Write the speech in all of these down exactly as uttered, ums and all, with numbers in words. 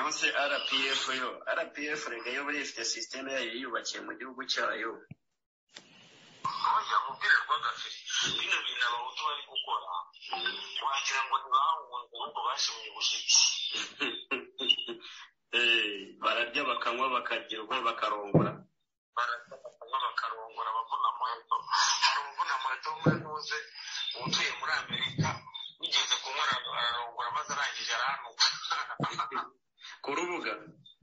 naho se R P F yo R P F rega yo bari ifite system yayo yiyubakiye mu gihugu cyayo. Oya mubwire rwagafiri bino bintu abahutu bari gukora wagira ngo ntibahunze ahubwo bashimye ubushitsi. Eh bararya bakanywa bakagirwa bakarongora. Bararya bakanywa bakarongora bavuna muheto. Hari umuvuna muheto umwe nuze utuye muri Amerika bigeze kumara ararongora maze arangije aranuka. Ku rubuga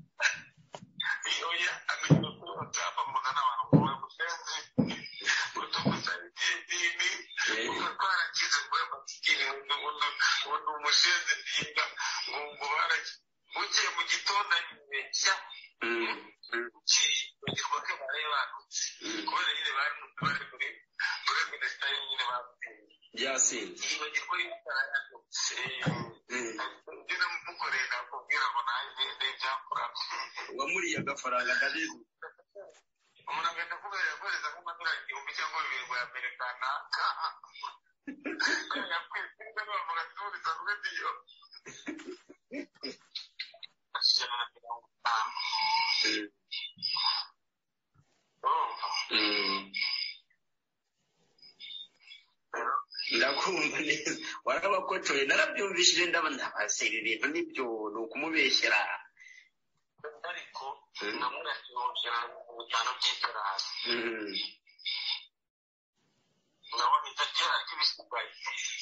oya amenya ko atapa mugana abantu ngo bamusenze utukusanya idini ukora kize ngo batikire ngo ngo umushenze ndinda ngo ngo baraki ugiye mu gitondo nyinshya ukirwa ko bare banutse kubera nyine bari muri muri minisiteri nyine bapfuye yasinze yibagirwa y'utarayatse ndina mukorera kubwira ngo naje ndebyakora wamuriye agafaranga ndabizi umuntu agenda kubera yakoreza nk'amadolari igihumbi cyangwa bibiri ngo yamerekana yakwisiga bavuga turi sanzwe diyo ijana na mirongo itanu ndakumva neza warabakocoye narabyumvishije ndabona base ibi bintu nibyo ni ukumubeshyera ariko namurashyira mu bitano by'iterasi nawe bitatera ry'ibisigaye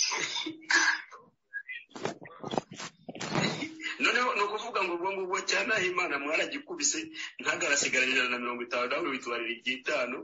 noneho ni ukuvuga ngo ubwo ngubwo cyane aho Imana mwaragikubise ntagarasigara ijana na mirongo itanu nawe witwarira iby'itanu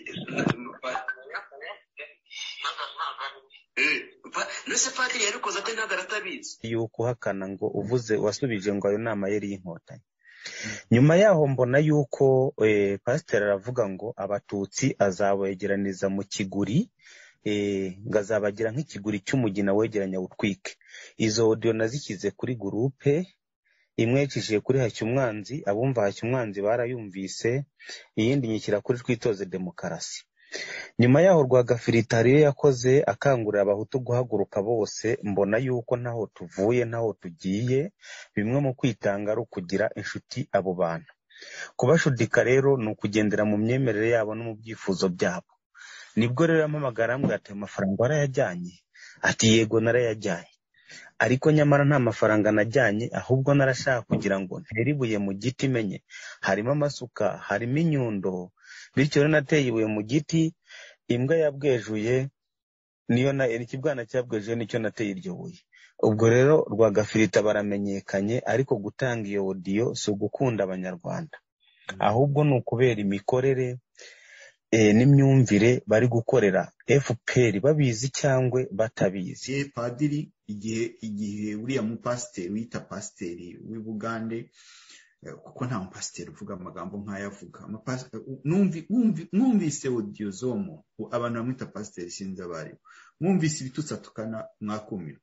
nose padiri yarikoze ate ntagaratabizi yuko uhakana ngo uvuze wasubije ngo ayo nama yari y'inkotanyi. Nyuma yaho mbona yuko eh, pasiteri aravuga ngo abatutsi azabegeraniza mu kiguri eh, ngazabagira nk'ikiguri cy'umugina wegeranya utwike. Izo audio nazishyize kuri groupe imwe yicishije kuri Hacyumwanzi, abumva Hacyumwanzi barayumvise, iyindi nyikira kuri Twitoze Demokarasi. Nyuma yaho Rwagafirita hariyo yakoze akangurira abahutu guhaguruka bose, mbona yuko ntaho tuvuye ntaho tugiye, bimwe mu kwitanga ari ukugira inshuti abo bantu. Kubashudika rero ni ukugendera mu myemerere yabo no mu byifuzo byabo. Nibwo rero yampamagara ambwira ati amafaranga warayajyanye, ati yego narayajyanye, ariko nyamara nta mafaranga najyanye, ahubwo narashaka kugira ngo ntere ibuye mu giti menye harimo amasuka harimo inyundo. Bityo rero nateye ibuye mu giti, imbwa yabwejuye niyo na ikibwana cyabwejuye nicyo nateye iryo buye. Ubwo rero Rwagafirita baramenyekanye, ariko gutanga iyo audio si ugukunda abanyarwanda, ahubwo ni ukubera imikorere eh, n'imyumvire bari gukorera F P R babizi cyangwe batabizi. E padiri igihe igihe uriya mu pasiteri wita pasiteri w'i Bugande, kuko nta mupasiteri uvuga amagambo nk'ayavuga numvi numvise audio zomo abantu bamwita pasiteri sinzi abari mwumvise ibitutsa tukana mwakumirwa.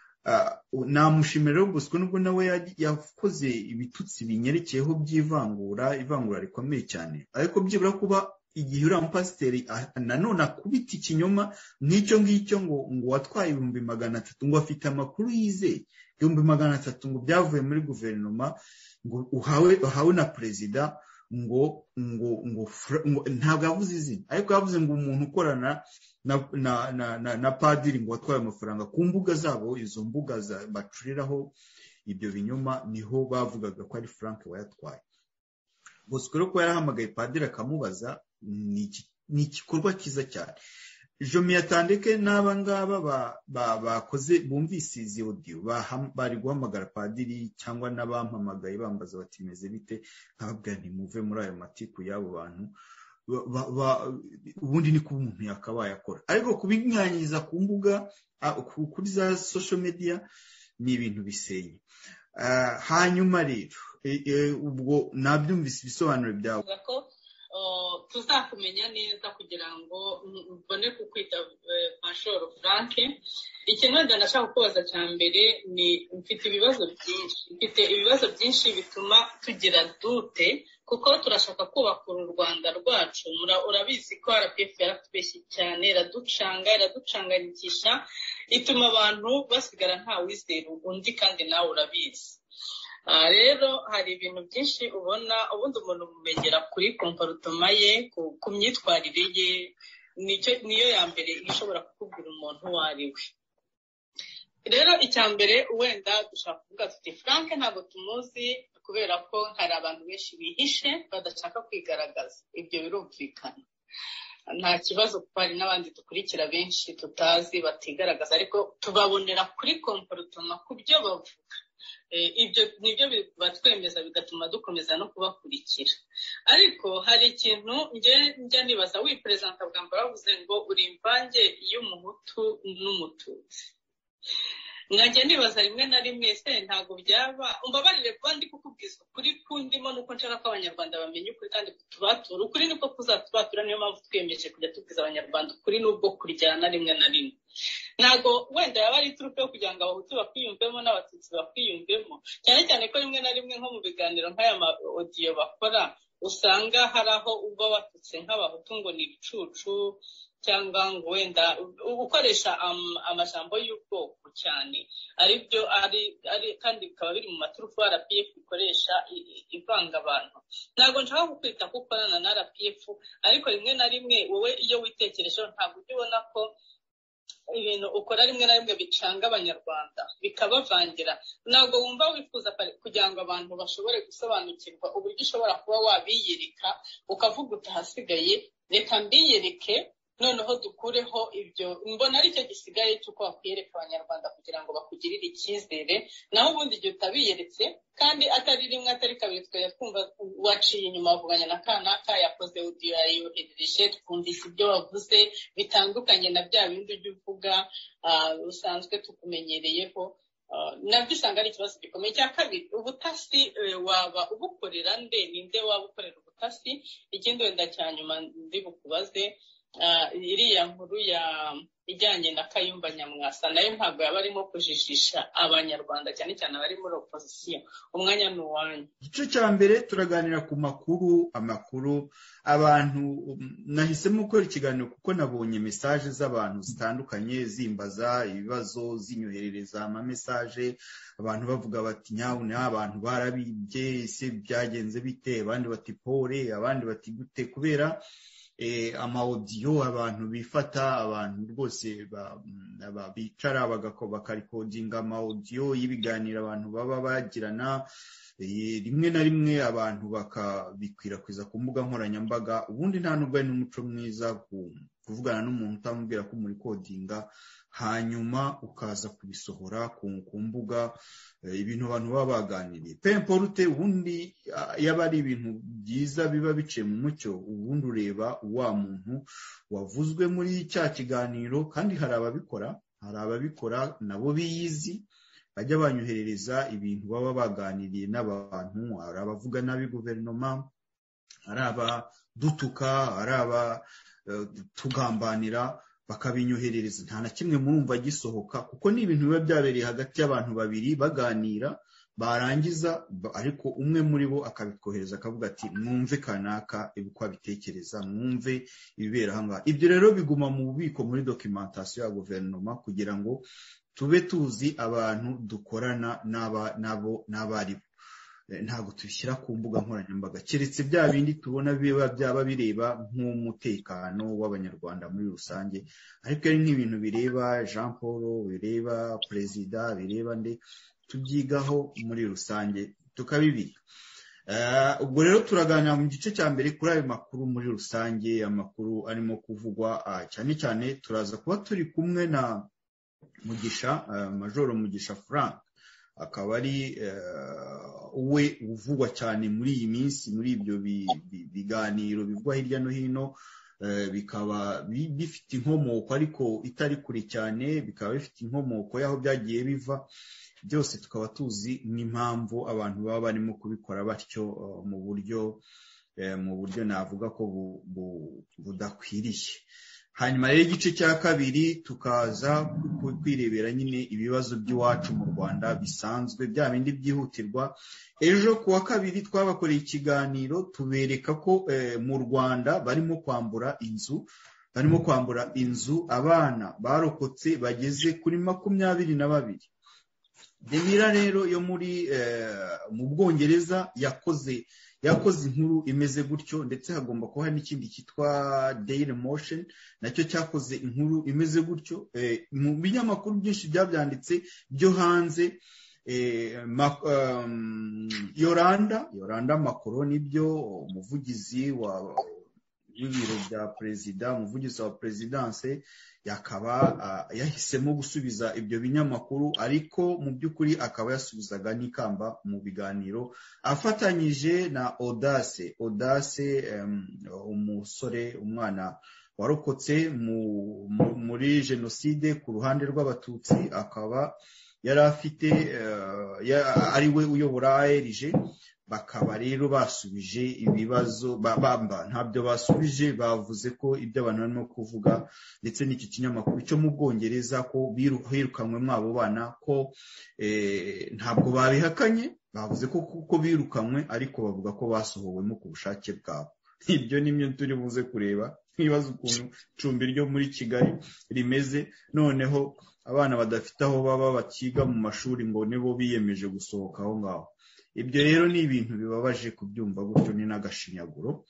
Uh, namushimira rero Bosco nubwo nawe yakoze ibitutsi binyerekeyeho by'ivangura ivangura rikomeye cyane, ariko byibura kuba igihe uriya mupasiteri nanone akubita ikinyoma nk'icyo ngicyo ngo ngo watwaye ibihumbi magana atatu ngo afite amakuru yizeye ibihumbi magana atatu ngo byavuye muri guverinoma ngo uhawe uhawe na perezida ngo ngo ngo ntabwo yavuze izina, ariko yavuze ngo umuntu ukorana na na na, na, na padiri ngo watwaye amafaranga ku mbuga zabo, izo mbuga bacuriraho ibyo binyoma niho bavugaga ko ari Frank wayatwaye. Bosco rero ko yarahamagaye padiri akamubaza ni igikorwa cyiza cyane. Jomi Yatandeke n'aba ngaba bakoze bumvise izi audio bari guhamagara padiri cyangwa n'abampamagaye bambaza bati meze bite, nkababwira nti muve muri ayo matiku y'abo bantu, ubundi ni kuba umuntu yakabaye akora, ariko kubinyanyiza ku mbuga kuri za social media ni ibintu bisenye. Hanyuma rero ubwo nabyumvise ibisobanuro byawe tuzakumenya neza kugira ngo mbone kukwita Mashoro Frank. Ikintu wenda ndashaka kubaza cya mbere ni mfite ibibazo byinshi mfite ibibazo byinshi bituma tugira dute, kuko turashaka kubaka u Rwanda rwacu. Urabizi ko R P F yaratubeshye cyane, iraducanga iraducanganyikisha, ituma abantu basigara nta wizera undi, kandi nawe urabizi. rero hari ibintu byinshi ubona ubundi umuntu umumenyera kuri komporutoma ye ku myitwarire ye niyo ya mbere ishobora kukubwira umuntu uwo ari we. Rero icya mbere wenda dushaka kuvuga tuti Frank ntabwo tumuzi kubera ko hari abantu benshi bihishe badashaka kwigaragaza, ibyo birumvikana nta kibazo kuko hari n'abandi dukurikira benshi tutazi batigaragaza ariko tubabonera kuri komporutoma ku byo bavuga. Ibyo nibyo batwemeza bigatuma dukomeza no kubakurikira. Ariko hari ikintu nge njya nibaza wipresenta bwa mbere bavuze ngo uri imvange y'umuhutu n'umututsi. Nanjye nibaza rimwe na rimwe se ntago byaba umbabarire kuba ndi kukubwiza ukuri kundimo nuko nshaka ko abanyarwanda bamenye ukuri kandi kutubatura ukuri niko kuzatubatura, niyo mpamvu twiyemeje kujya tubwiza abanyarwanda ukuri n'ubwo kuryana rimwe na rimwe. Ntago wenda yaba ari turupe yo kugira ngo abahutu bakwiyumvemo n'abatutsi bakwiyumvemo, cyane cyane ko rimwe na rimwe nko mu biganiro nk'aya ma audio bakora usanga hari aho uba watutse nk'abahutu ngo ni ibicucu cyangwa ngo wenda ukoresha amajambo y'ubwoko cyane, aribyo ari ari kandi bikaba biri mu maturufu R P F ikoresha ivanga abantu. Ntabwo nshaka kukwita ko ukorana na R P F, ariko rimwe na rimwe wowe iyo witekerejeho ntabwo ujya ubona ko ibintu ukora rimwe na rimwe bicanga abanyarwanda bikabavangira. Ntabwo wumva wifuza kugira ngo abantu bashobore gusobanukirwa uburyo ushobora kuba wabiyereka ukavuga utahasigaye reka mbiyereke noneho dukureho ibyo. Mbona ari cyo gisigaye cy'uko wakwiyereka abanyarwanda kugira ngo bakugirire icyizere, naho ubundi igihe utabiyeretse kandi atari rimwe atari kabiri twajya twumva waciye inyuma wavuganya na kanaka yakoze audio yayoherereje twumvise ibyo wavuze bitandukanye na bya bindi ujya uvuga usanzwe tukumenyereyeho. Nabyo usanga ari ikibazo gikomeye. Cya kabiri, ubutasi waba ubukorera nde? Ninde waba ukorera ubutasi? Ikindi wenda cya nyuma ndi bukubaze iriya nkuru ya ijyanye na Kayumba Nyamwasa nayo ntabwo yaba arimo kujijisha abanyarwanda cyane cyane abari muri opposition. Umwanya ni uwanyu. Igice cya mbere turaganira ku makuru amakuru abantu nahisemo gukora ikiganiro kuko nabonye message z'abantu zitandukanye zimbaza ibibazo zinyoherereza ama message, abantu bavuga bati nyawu ni abantu barabibye se byagenze bite, abandi bati pole, abandi bati gute, kubera eh ama audio abantu bifata abantu rwose bicara bagakoba recording ama audio y'ibiganiro abantu baba bagirana, rimwe na rimwe abantu bakabikwirakwiza ku mbuga nkoranyambaga. Ubundi nta nubwo ari n'umuco mwiza kuvugana n'umuntu utamubwira ko muri codinga hanyuma ukaza kubisohora ku mbuga, ibintu abantu baba baganiriye pemporute. Ubundi yaba ari ibintu byiza biba biciye mu mucyo, ubundi ureba wa muntu wavuzwe muri cya kiganiro. Kandi hari ababikora hari ababikora nabo biyizi bajya banyoherereza ibintu baba baganiriye n'abantu, hari abavuga nabi guverinoma, hari abadutuka, hari aba tugambanira bakabinyoherereza. Nta na kimwe murumva gisohoka kuko ni ibintu biba byabereye hagati y'abantu babiri baganira, barangiza ariko umwe muri bo akabikohereza akavuga ati mwumve kanaka ibukwa bitekereza, mwumve ibibera hanga. Ibyo rero biguma mu bubiko muri documentation ya guverinoma kugira ngo tube tuzi abantu dukorana n'aba nabo n'abari. Ntabwo tubishyira ku mbuga nkoranyambaga keretse bya bindi tubona biba byaba bireba nk'umutekano w'abanyarwanda muri rusange, ariko ari nk'ibintu bireba Jean Paul, bireba Perezida, bireba nde, tubyigaho muri rusange tukabibika. Ubwo rero turaganira mu gice cya mbere kuri ayo makuru muri rusange, amakuru arimo kuvugwa cyane cyane. Turaza kuba turi kumwe na Mugisha Majoro Mugisha Frank, akaba ari we uvugwa cyane muri iyi minsi muri ibyo biganiro bivugwa hirya no hino, bikaba bifite inkomoko ariko itari kure cyane, bikaba bifite inkomoko y'aho byagiye biva. Byose tukaba tuzi n'impamvu abantu baba barimo kubikora batyo mu buryo mu buryo navuga ko budakwiriye. Hanyuma rero igice cya kabiri tukaza kwirebera nyine ibibazo by'iwacu mu Rwanda bisanzwe bya bindi byihutirwa. Ejo kuwa kabiri twabakoreye ikiganiro tubereka ko eh, mu Rwanda barimo kwambura inzu barimo kwambura inzu abana barokotse bageze kuri makumyabiri na babiri. Demira rero yo muri mu Bwongereza yakoze yakoze inkuru imeze gutyo, ndetse hagomba kuba n'ikindi cyitwa Daily Motion nacyo cyakoze inkuru imeze gutyo. Mu binyamakuru byinshi byabyanditse byo hanze, Yoranda Yoranda Macron nibyo umuvugizi wa w'ibiro bya perezida, umuvugizi wa presidence yakaba yahisemo gusubiza ibyo binyamakuru, ariko mu by'ukuri akaba yasubizaga n'ikamba mu biganiro afatanyije na Audace Audace um, umusore umwana warokotse mu, mu, muri jenoside ku ruhande rw'abatutsi, akaba yari afite uh, ya, ari we uyobora A R G. Bakaba rero basubije ibibazo bamba ntabyo basubije, bavuze ko ibyo abantu barimo kuvuga ndetse n'iki kinyamakuru cyo mu Bwongereza ko birukanwe mwabo bana ko eh, ntabwo babihakanye, bavuze ko kuko birukanwe ariko bavuga ko basohowemo ku bushake bwabo. Ibyo nimyo turi buze kureba, nkibaza ukuntu icumbi ryo muri Kigali rimeze, noneho abana badafite aho baba bakiga mu mashuri ngo nibo biyemeje gusohoka aho ngaho. Ibyo rero ni ibintu bibabaje kubyumva gutyo, ni n'agashinyaguro.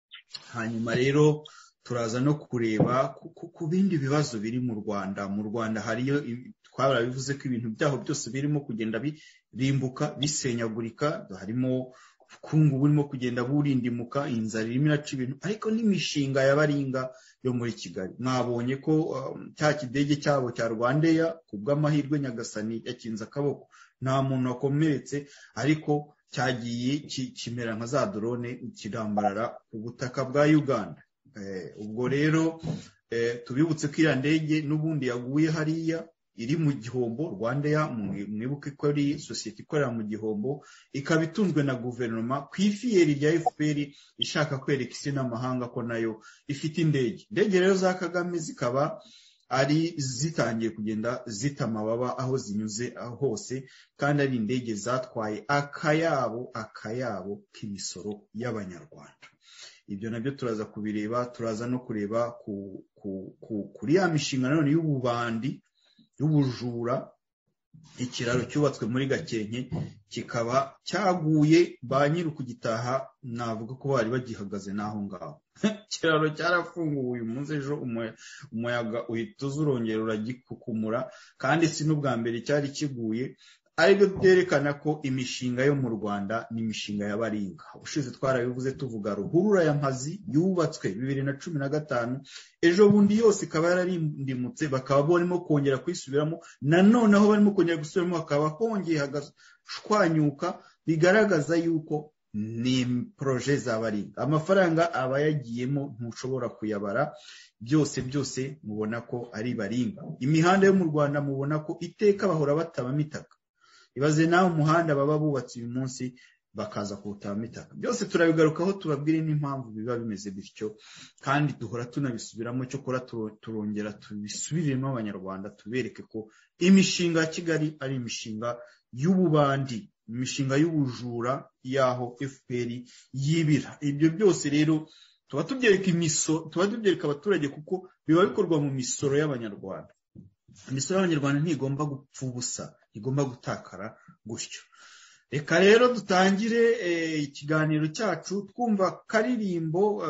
Hanyuma rero turaza no kureba ku bindi bibazo biri mu Rwanda. Mu Rwanda hariyo twarabivuze ko ibintu byaho byose birimo kugenda birimbuka bisenyagurika, harimo ubukungu burimo kugenda burindimuka, inzara irimo iraca ibintu, ariko n'imishinga y'abaringa yo muri Kigali. Mwabonye ko um, cya kidege cyabo cya Rwandair kubw'amahirwe Nyagasani yakinze akaboko, nta muntu wakomeretse, ariko cyagiye kimera nka za drone kirambarara ku butaka bwa Uganda. Eh, ubwo rero eh, tubibutse ko iriya ndege n'ubundi yaguye hariya iri mu gihombo. Rwandair mwibuke ko ari sosiyete ikorera mu gihombo, ikaba itunzwe na guverinoma ku ifiyeri rya F P R, ishaka kwereka isi n'amahanga ko nayo ifite indege. Indege rero za Kagame zikaba ari zitangiye kugenda zita amababa aho zinyuze hose, kandi ari indege zatwaye akayabo akayabo k'imisoro y'Abanyarwanda. Ibyo nabyo turaza kubireba, turaza no kureba ku, ku, ku, kuri ya mishinga none y'ububandi y'ubujura. Ikiraro cyubatswe muri Gakenke kikaba cyaguye, ba nyiri kugitaha navuga ko bari bagihagaze naho ngaho. Kiraro cyarafunguwe uyu munsi, ejo umuyaga uhita uzurongera uragikukumura, kandi si n'ubwa mbere cyari kiguye. Aribyo byerekana ko imishinga yo mu Rwanda ni imishinga y'abaringa. Ubushize twarabivuze tuvuga ruhurura ya Mpazi yubatswe bibiri na cumi na gatanu, ejo bundi yose ikaba yararindimutse, bakaba barimo kongera kwisubiramo, nanone aho barimo kongera gusubiramo hakaba hongeye hagashwanyuka, bigaragaza yuko ni proje z'abaringa. Amafaranga aba yagiyemo ntushobora kuyabara, byose byose mubona ko ari baringa. Imihanda yo mu Rwanda mubona ko iteka bahora batabamo itaka. Ibaze nawe umuhanda baba bubatse uyu munsi bakaza kuwutama itaka. Byose turabigarukaho tubabwire n'impamvu biba bimeze bityo, kandi duhora tunabisubiramo, cyo kora turongera tubisubiremo Abanyarwanda, tubereke ko imishinga ya Kigali ari imishinga y'ububandi, imishinga y'ubujura yaho F P R yibira. Ibyo byose rero tuba tubyereka imisoro, tuba tubyereka abaturage, kuko biba bikorwa mu misoro y'Abanyarwanda. Imisoro y'Abanyarwanda ntigomba gupfa ubusa, igomba gutakara gutyo. Reka rero dutangire ikiganiro cyacu twumva karirimbo,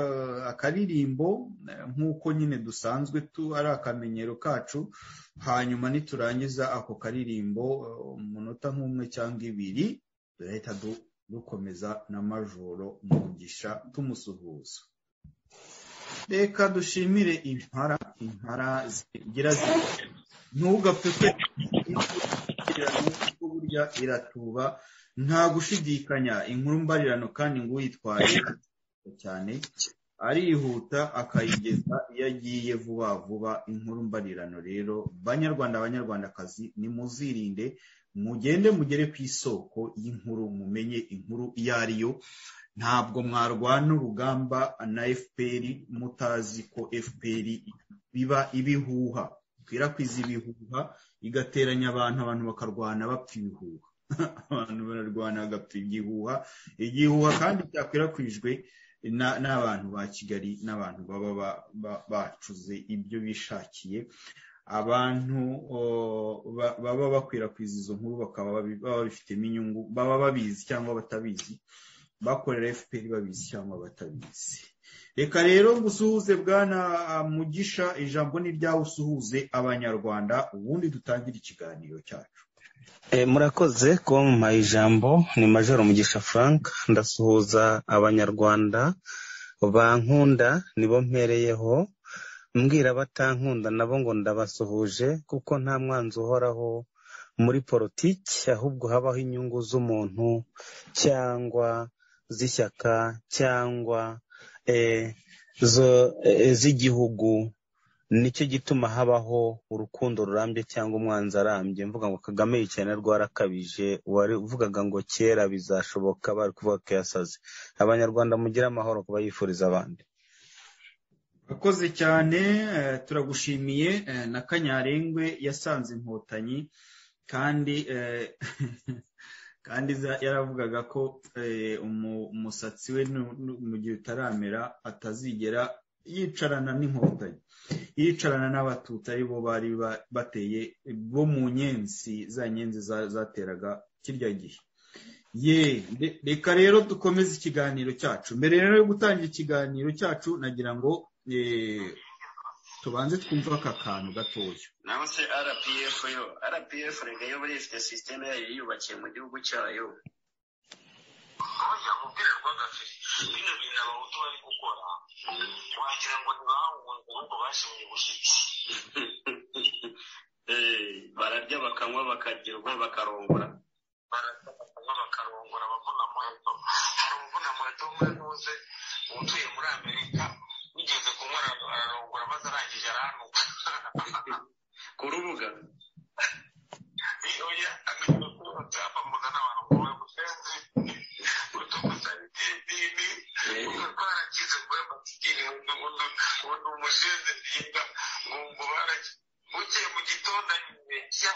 akaririmbo nk'uko nyine dusanzwe tu ari akamenyero kacu. Hanyuma niturangiza ako karirimbo umunota nk'umwe cyangwa ibiri, turahita dukomeza na Majoro Mugisha tumusuhuza. Reka dushimire impara, impara zigira ziti ntugapfe ko burya iratuba nta gushidikanya. Inkuru mbarirano kandi ngo uyitwaye cyane arihuta akayigeza iyo agiye vuba vuba. Inkuru mbarirano rero Banyarwanda, Abanyarwandakazi, nimuzirinde, mugende mugere ku isoko y'inkuru, mumenye inkuru iyo ariyo. Ntabwo mwarwana urugamba na F P R mutazi ko F P R biba ibihuha, ikwirakwiza ibihuha, igateranya abantu, abantu bakarwana bapfa ibihuha. Abantu bararwana bagapfa igihuha, igihuha kandi cyakwirakwijwe n'abantu ba Kigali, n'abantu baba bacuze ibyo bishakiye. abantu baba bakwirakwiza izo nkuru bakaba babifitemo inyungu, baba babizi cyangwa batabizi, bakorera F P R babizi cyangwa batabizi. Reka rero ngusuhuze bwana Mugisha, ijambo ni ryawe, usuhuze abanyarwanda ubundi dutangire ikiganiro cyacu. E, murakoze kuba mu ijambo. Ni Major Mugisha Frank, ndasuhuza abanyarwanda bankunda nibo mpereyeho, mbwira batankunda nabo ngo ndabasuhuje, kuko nta mwanzi uhoraho muri politiki, ahubwo habaho inyungu z'umuntu cyangwa z'ishyaka cyangwa e, zo e, z'igihugu. Nicyo gituma habaho urukundo rurambye cyangwa umwanzi arambye. Mvuga ngo Kagame yicane rwarakabije, wari uvugaga ngo kera bizashoboka, bari kuvuga ko yasaze. Abanyarwanda mugira amahoro, kuba yifuriza abandi. Akoze cyane, turagushimiye. Na Kanyarengwe yasanze inkotanyi kandi kandi yaravugaga ko umusatsi we mu gihe utaramera atazigera yicarana n'inkotanyi, yicarana n'abatutsi ari bo bari bateye bo mu nyenzi, za nyenzi zateraga kirya gihe. Ye, reka rero dukomeze ikiganiro cyacu. Mbere rero yo gutangira ikiganiro cyacu nagira ngo eh tubanze twumva aka kantu gatoya. Naho se R P F yo, R P F rega yo buri ifite system yayo yubakiye mu gihugu cyayo. Oya mubwire rwagafiri bino bintu abahutu bari gukora wagira ngo ntibahunze ahubwo bashimye gushitsi. Eh, bararya bakanywa bakagirwa bakarongora. Bararya bakanywa bakarongora abavuna muheto. Hari umuvuna muheto umwe nuze utuye muri Amerika ugeze kunywa ararongora maze arangije aranuka ku rubuga. Oya amenya ko atapa mugana abantu ngo musenzi barakize ngo batigire ngo ngo umushenzi ndinda ngo ngo baraki buke mu gitondo nyinshya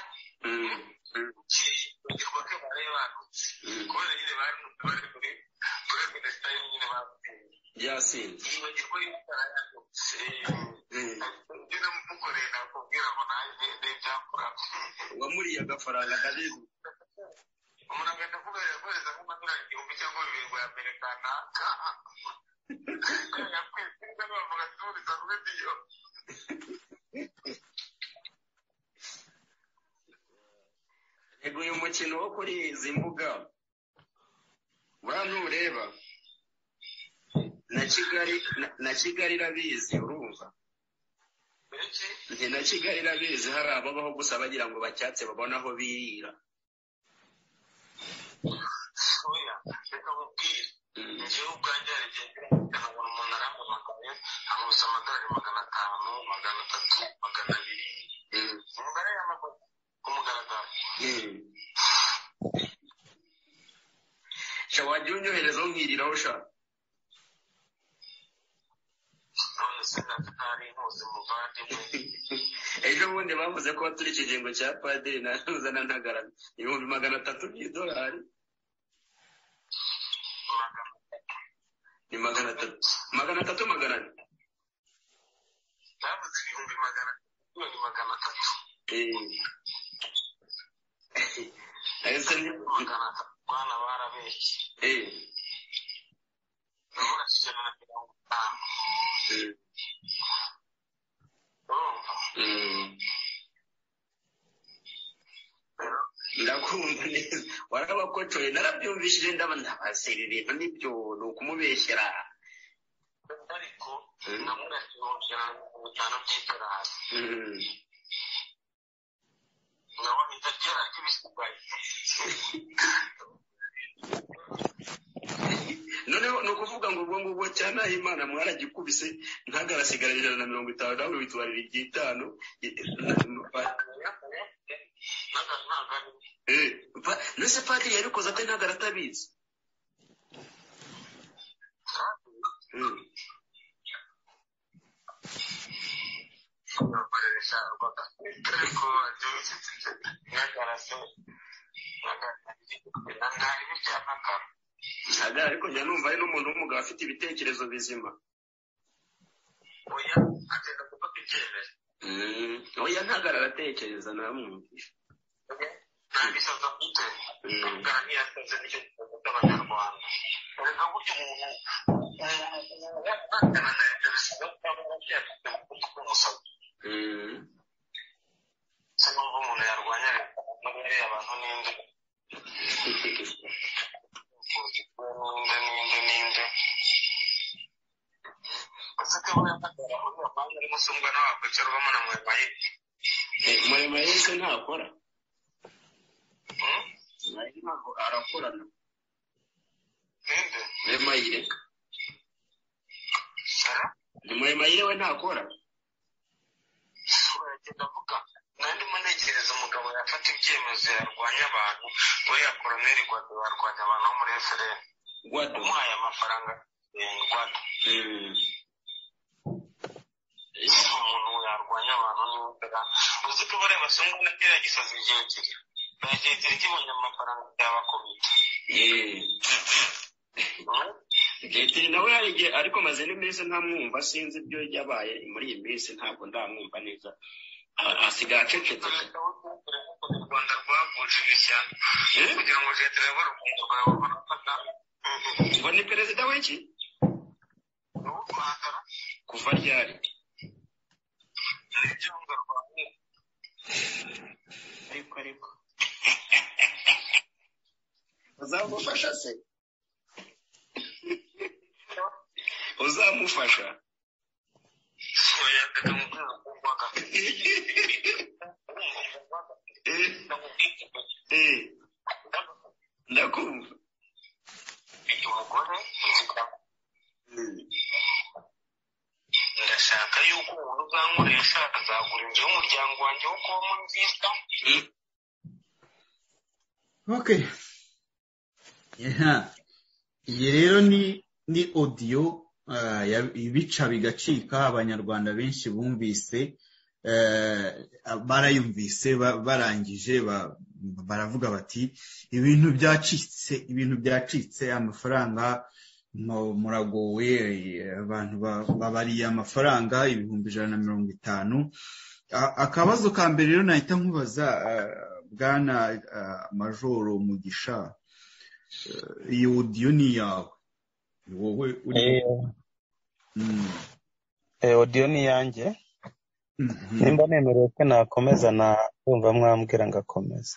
kigirwa ke bare banutse kubera nyine bari bari muri muri minisita nyine bateye yasinze yibagirwa y'itara yanutse nyine mukoreye nakubwira ngo naje ndebyakora wamuriye agafaranga ndabizi umuntu agenda kubereka kohereza nk'amadolari igihumbi cyangwa bibiri ngo Amerika naka yakwisiga bavuga turi sanwe diyo. Ego uyu mukino wo kuri izi mbuga abantu ureba na Kigali na Kigali irabizi, urumva nti na Kigali irabizi hari ababaho gusa bagira ngo bacyatse babona aho birira. Oya reka mubwire njyewe ubwanjye hari igihe nkabona umuntu arampamagaye amubuza amadolari magana atanu magana atatu magana abiri umugore yamakoze kumugaragara. Sha wajya unyoherezaho nkiriraho sha. none se natari ntuzi muvandimwe. Ejo bundi bavuze ko turi ikigingo cya padiri nazana ntagarana ibihumbi magana atatu by'idolari. Ni magana atatu magana atatu magana ane bavuze ibihumbi magana atatu magana atatu eh ese ni magana atatu bana barabeshye eh nabura kijana na mirongo itanu urumva ndakumva neza warabakocoye narabyumvishije ndaba ndabasera ibintu nibyo ni ukumubeshyera ariko namura kiyongera mu bitano by'idolari naho bitakera kibisigaye. noneho ni ukuvuga ngo ubwo ngubwo cyane Imana mwaragikubise ntagarasigara ijana na mirongo itanu nawe witubarira iry'itanu. Eh, nese padiri yabikoze ate ntagara atabizi? bakoresha rwanda ariko nyagarase nagari bicyamaka aga ariko njya numva ari n'umuntu w'umugabo afite ibitekerezo bizima. oya agenda gufata icyemezo Mm. Oya ntagara aratekereza namwumvisha. nta bisaza mfite ntabwo ntiyasaze nicyo kibazo cy'abanyarwanda reka burya umuntu umuntu yakana na leta bisaba ko aba yafite umuvuduko w'umusazi se n'ubwo umuntu yarwanya leta n'abari abantu n'inde n'inde n'inde n'inde ese ko barafatira muri iyo mpamvu arimo usumba nawe wakwicarwamo na mwemayire mwemayire se ntakora ntabwo arakorana ninde mwemayire ni mwemayire we ntakora uragenda avuga nandimo ntekereza umugabo yafata ibyemezo yarwanya abantu we ya koroneri Gwado barwanya abantu bo muri efuperi Gwado umuhaye amafaranga Gwado umuntu yarwanya abantu n'ubutaka uzi ko bari basonga na kera gisazi igihe kiri bagiye kiri kibonye amafaranga byabakubita Getiri nawe yaje ariko maze n'iminsi ntamwumva sinzi ibyo yabaye muri iyi minsi ntabwo ndamwumva neza asigaye acecetse u Rwanda rwavuje ibishyano kugira ngo Getiri abone ukuntu rwawe barafata ngo ni perezida w'iki kuva ryari ariko ariko uzamufasha se uzamufasha ndakumva umugore ndashaka yuko umuntu uzankoresha azagura inzu y'umuryango wanjye wo kubamo nziza okay yeah. Iyi rero ni ni audio uh, ibica bigacika abanyarwanda benshi bumvise uh, barayumvise barangije ba, baravuga bati ibintu byacitse ibintu byacitse amafaranga muragowe abantu babariye amafaranga ibihumbi ijana na mirongo itanu. Akabazo ka mbere rero nahita nkubaza bwana Majoro Mugisha, iyo audio ni yawe wowe uri eh audio ni yanjye nimba nemerewe ko nakomeza na kumva mwambwira ngakomeza.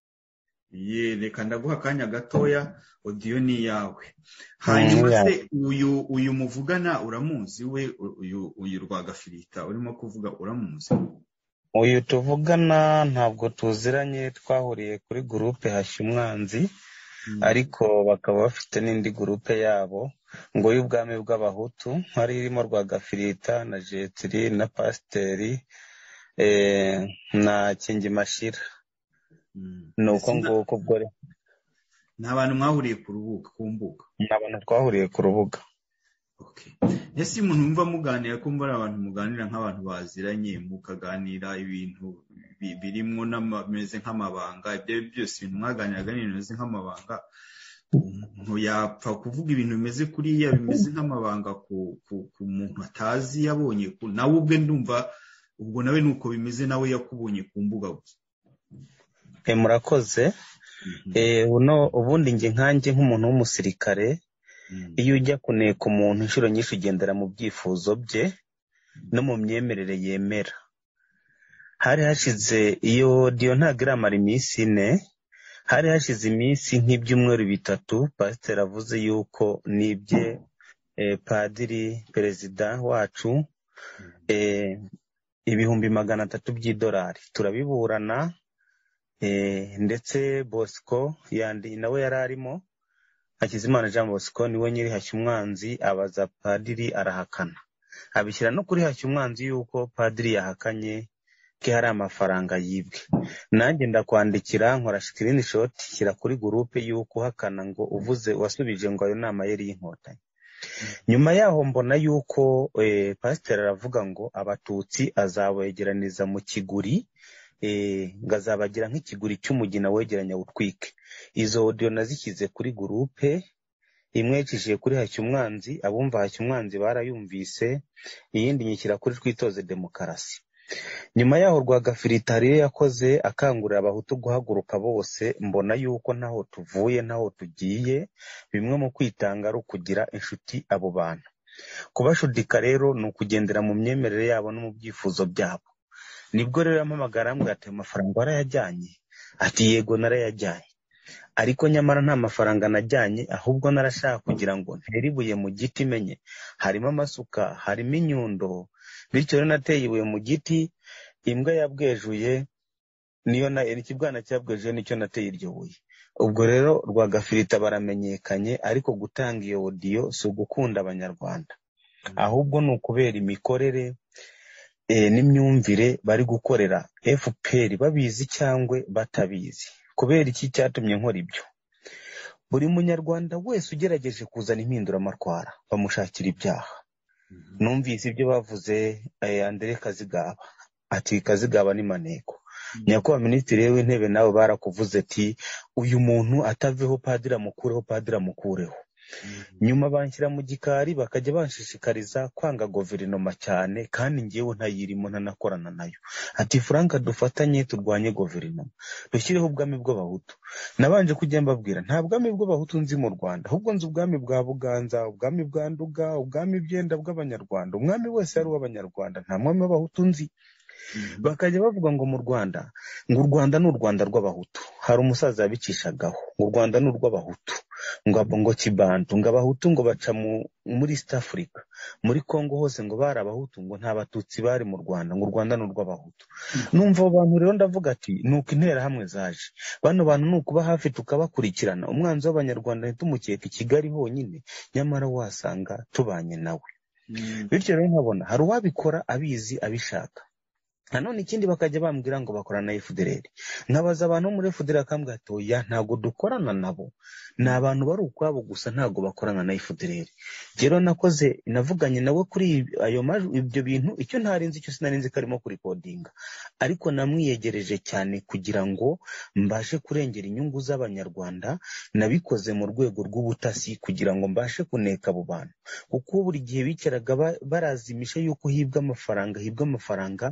Ye reka ndaguha akanya gatoya, audio ni yawe. Hanyuma se uyu uyu muvugana uramuzi we uyu uyu Rwagafirita urimo kuvuga uramuzi? Uyu tuvugana ntabwo tuziranye, twahuriye kuri groupe Hashyumwanzi hmm. ariko bakaba bafite n'indi groupe yabo ngo y'ubwami bw'abahutu hari irimo Rwagafirita na Jetiri na Pasteri eh na Kingimashira. Mm. Nuko nguko bwore n'abantu mwahuriye ku rubuga ku mbuga n'abantu twahuriye ku rubuga. Okay, ese umuntu umva muganira ko mbara abantu muganira nk'abantu baziranye mukaganira ibintu birimo n'ameze nk'amabanga, ibyo byose ibintu mwaganiraga n'ibintu nk'amabanga, umuntu yapfa kuvuga ibintu bimeze kuriya bimeze nk'amabanga ku ku muntu atazi yabonye nawe ubwe ndumva ubwo nawe nuko bimeze nawe yakubonye ku mbuga gusa. E murakoze eh uno ubundi nge nkanjye nk'umuntu w'umusirikare iyo ujya kuneka umuntu inshuro nyinshi ugendera mu byifuzo bye no mu myemerere yemera. Hari hashize iyo audio ntagiramara iminsi ine, hari hashize iminsi nk'ibyumweru bitatu pastor avuze yuko nibye eh, padiri perezida wacu eh ibihumbi magana atatu by'idolari. Turabiburana eh ndetse Bosco yandi nawe yararimo, Hakizimana Jean Bosco niwe nyiri Hashyumwanzi abaza padiri arahakana, abishyira no kuri Hashyumwanzi yuko padiri yahakanye ke hari amafaranga yibwe. Nanjye ndakwandikira nkora screenshot shyira kuri groupe yuko hakana ngo uvuze wasubije ngo ayo nama yari y'inkotanyi. Nyuma yaho mbona yuko eh, pastor aravuga ngo abatutsi azabegeraniza mu kiguri eh ngazabagira nk'ikiguri cy'umugina wegeranya utwike. Izo audio nazishyize kuri groupe imwe cishiye kuri Hashyumwanzi, abumva Hashyumwanzi barayumvise, iyindi nyishyira kuri Twitoze Demokarasi. nyuma yaho Rwagafirita hariyo yakoze akangurira abahutu guhaguruka bose, mbona yuko ntaho tuvuye ntaho tugiye, bimwe mu kwitanga ari ukugira inshuti abo bantu. Kubashudika rero ni ukugendera mu myemerere yabo no mu byifuzo byabo. Nibwo rero yampamagara ambwira ati amafaranga warayajyanye? Ati yego narayajyanye, ariko nyamara nta mafaranga najyanye, ahubwo narashaka kugira ngo ntere ibuye mu giti menye harimo amasuka harimo inyundo. Bityo rero nateye ibuye mu giti, imbwa yabwejuye niyo na ikibwana cyabwejuye nicyo nateye iryo buye. Ubwo rero Rwagafirita baramenyekanye, ariko gutanga iyo audio si ugukunda abanyarwanda, ahubwo ni ukubera imikorere e, n'imyumvire bari gukorera F P R babizi cyangwa batabizi. Kubera iki cyatumye nkora ibyo? Buri munyarwanda wese ugerageje kuzana impinduramatwara bamushakira ibyaha. Numvise ibyo bavuze eh, Andre Kazigaba, ati Kazigaba ni maneko. Nyakubahwa Minisitiri w'Intebe nawe barakuvuze ati uyu muntu ataveho padira mukureho padira mukureho. Nyuma banshyira mu gikari bakajya banshishikariza kwanga guverinoma cyane, kandi ngewe ntayirimo ntanakorana nayo. Ati Frank dufatanye turwanye guverinoma, dushyireho ubwami bw'abahutu. Nabanje kujya mbabwira nta bwami bw'abahutu nzi mu Rwanda, ahubwo nzi ubwami bwa Buganza, ubwami bwa Nduga, ubwami byenda bw'abanyarwanda. Umwami wese ari uw'abanyarwanda, nta mwami w'abahutu nzi. Bakajya bavuga ngo mu Rwanda, ngo u Rwanda ni u Rwanda rw'abahutu. Hari umusaza yabicishagaho ngo u Rwanda ni urw'abahutu, ngo ngo kibantu, ngo abahutu ngo baca muri East Africa, muri Congo hose ngo bari abahutu, ngo nta batutsi bari mu Rwanda, ngo u Rwanda ni urw'abahutu. Numva abo bantu rero ndavuga ati nuko intera hamwe zaje, bano bantu ni ukuba hafi tukabakurikirana. Umwanzi w'abanyarwanda ntitumukeka i Kigali honyine, nyamara wasanga tubanye nawe. Bityo rero nkabona hari uwabikora abizi abishaka. Nanone ikindi bakajya bambwira ngo bakorana na F D L R. Nkabaza abantu muri F D L R akambwira ati oya ntago dukorana nabo, ni abantu bari ukwabo gusa ntago bakorana na F D L R. Rero nakoze navuganye nawe kuri ayo majwi ibyo bintu, icyo ntarinzi cyo sinarinzi karimo kuri recordinga, ariko namwiyegereje cyane kugira ngo mbashe kurengera inyungu z'abanyarwanda. Nabikoze mu rwego rw'ubutasi kugira ngo mbashe kuneka abo bantu, kuko buri gihe bicaraga barazimisha yuko hibwa amafaranga hibwa amafaranga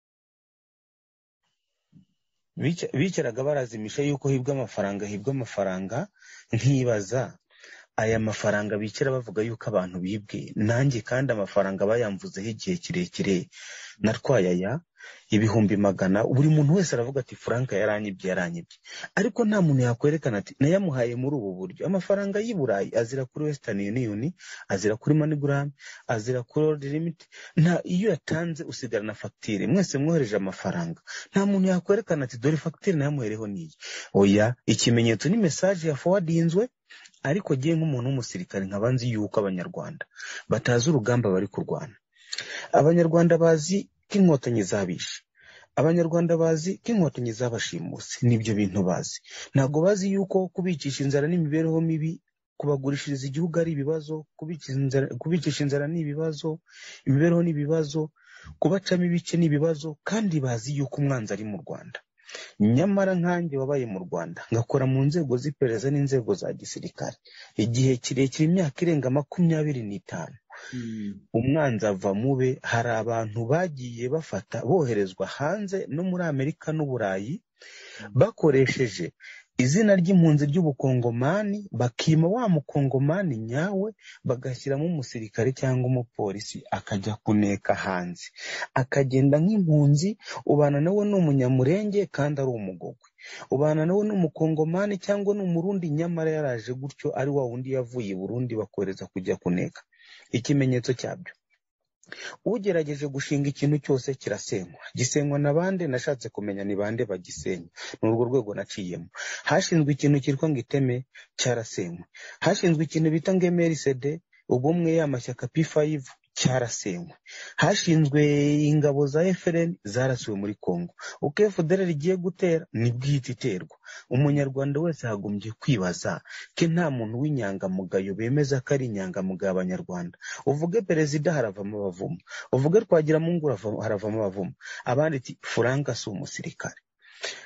bicaraga barazimisha yuko hibwa amafaranga hibwa amafaranga nkibaza aya mafaranga bicara bavuga yuko abantu bibwe, nanjye kandi amafaranga bayamvuzeho igihe kirekire natwaye aya ibihumbi magana. Buri muntu wese aravuga ati Frank yaranyibye yaranyibye, ariko nta muntu yakwerekana ati nayamuhaye muri ubu buryo. Amafaranga y'i Burayi azira kuri Western Union, azira kuri MoneyGram, azira kuri World Limit. Nta iyo yatanze usigarana facture, mwese mwohereje amafaranga, nta muntu yakwerekana ati dore facture nayamuhereho niyi. Oya, ikimenyetso ni message ya forwardinzwe. Ariko giye nk'umuntu w'umusirikare nkabanzi yuko abanyarwanda batazi urugamba bari kurwana. Abanyarwanda bazi k'inkotanyi zabishe, abanyarwanda bazi k'inkotanyi zabashimuse, nibyo bintu bazi. Ntago bazi yuko kubicisha inzara n'imibereho mibi, kubagurishiriza igihugu ari ibibazo, kubicisha inzara kubicisha inzara ni ibibazo, imibereho ni ibibazo, kubacamo ibice ni ibibazo, kandi bazi yuko umwanzi ari mu Rwanda. Nyamara nkanjye wabaye mu Rwanda ngakora mu nzego z'iperereza n'inzego za gisirikare igihe kirekire, imyaka irenga makumyabiri n'itanu, umwanzi ava mube. Hari abantu bagiye bafata boherezwa hanze no muri Amerika n'Uburayi bakoresheje izina ry'impunzi ry'ubukongomani, bakima wa mukongomani nyawe bagashyiramo umusirikare cyangwa umupolisi akajya kuneka hanze, akagenda nk'impunzi. Ubana nawe n'umunyamurenge kandi ari umugogwe, ubana nawe n'umukongomani cyangwa n'umurundi, nyamara yaraje gutyo ari wa wundi yavuye i Burundi bakoreza kujya kuneka. Ikimenyetso cyabyo, ugerageje gushinga ikintu cyose kirasenywa. Gisenywa na bande? Nashatse kumenya ni bande bagisenya, n'urwo rwego naciyemo. Hashinzwe ikintu cyitwa ngo Iteme, cyarasenywe. Hashinzwe ikintu bita ngo M L C D, ubumwe y'amashyaka P five, cyarasenywe. Hashinzwe ingabo za F L N, zarasuwe muri Kongo. Uko F D L R igiye gutera ni bwite iterwa. Umunyarwanda wese hagombye kwibaza ke nta muntu w'inyangamugayo bemeza ko ari inyangamugayo abanyarwanda. Uvuge perezida haravamo abavuma, uvuge Twagiramungu haravamo abavuma, abandi ati Frank si umusirikare.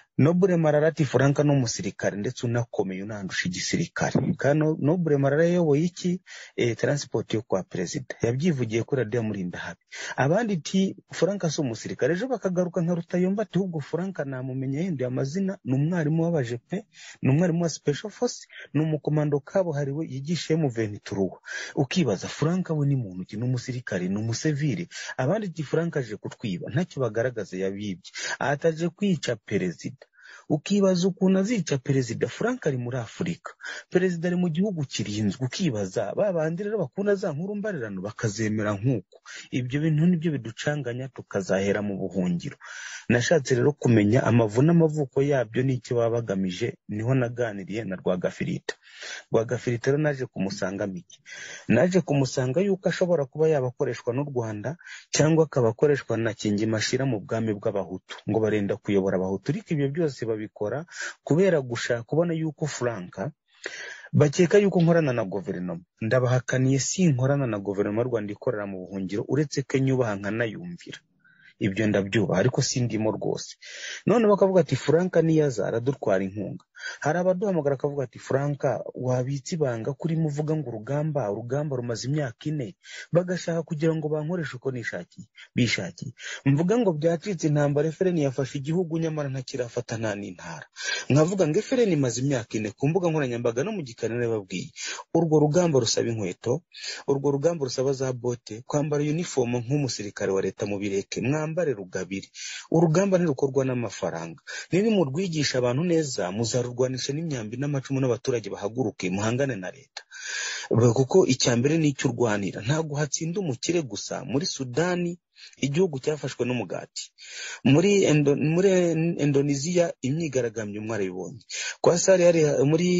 Noble Marara ati Franka no musirikare ndetse unakomeye unandusha igisirikare kandi Noble Marara yoboye iki eh, transport yo kwa president yabyivugiye kuri radio Murinda habi abandi ati Franka so umusirikare ejo bakagaruka nka Rutayomba ati ubwo Franka namumenye yindi amazina n'umwarimu w'abajepe n'umwarimu wa special force n'umukomando kabo hariwe yigishe mu Venituruwa ukibaza Franka we ni muntu ki n'umusirikare n'umusivile abandi ati Franka aje kutwiba ntacyo bagaragaza yabibye ataje kwica president ukibaza ukuntu azica perezida Frank ari muri Afurika perezida ari mu gihugu kirinzwe ukibaza babandi rero bakunda za nkuru mbarirano bakazemera nkuko ibyo bintu nibyo biducanganya tukazahera mu buhungiro nashatse rero kumenya amavu n'amavuko yabyo n'icyo babagamije niho naganiriye na Rwagafirita Rwagafirita rero naje kumusanga miki naje kumusanga yuko ashobora kuba yabakoreshwa n'u Rwanda cyangwa akabakoreshwa na Kingimashira mu bwami bw'abahutu ngo barenda kuyobora abahutu ariko ibyo byose babikora kubera gushaka kubona yuko Franka bakeka yuko nkorana na guverinoma ndabahakaniye si nkorana na guverinoma Rwanda ikorera mu buhungiro uretse ke nyubaha nkanayumvira ibyo ndabyuba ariko sindimo rwose none bakavuga ati Franka niyaza aradutwara inkunga hari abaduhamagara akavuga ati Franka wabitsi banga kuri muvuga ngo urugamba urugamba rumaze imyaka ine bagashaka kugira ngo bankoreshe uko nishaki bishaki mvuga ngo byacitse intambara Efereni yafashe igihugu nyamara ntakirafata nta n'intara nkavuga ngo Efereni imaze imyaka ine ku mbuga nkoranyambaga no mu gikanire babwiye urwo rugamba rusaba inkweto urwo rugamba rusaba za bote kwambara uniform nk'umusirikare wa leta mu bireke mwambare rugabiri urugamba ntirukorwa n'amafaranga nini mu rwigisha abantu neza muzarurwanisha n'imyambi n'amacumu n'abaturage bahaguruke muhangane na leta kuko icyambere n'icyo urwanira ntago hatsinda umukire gusa muri Sudani igihugu cyafashwe n'umugati muri endo, muri Indonesia imyigaragambyo mwarabibonye kwa sari yari muri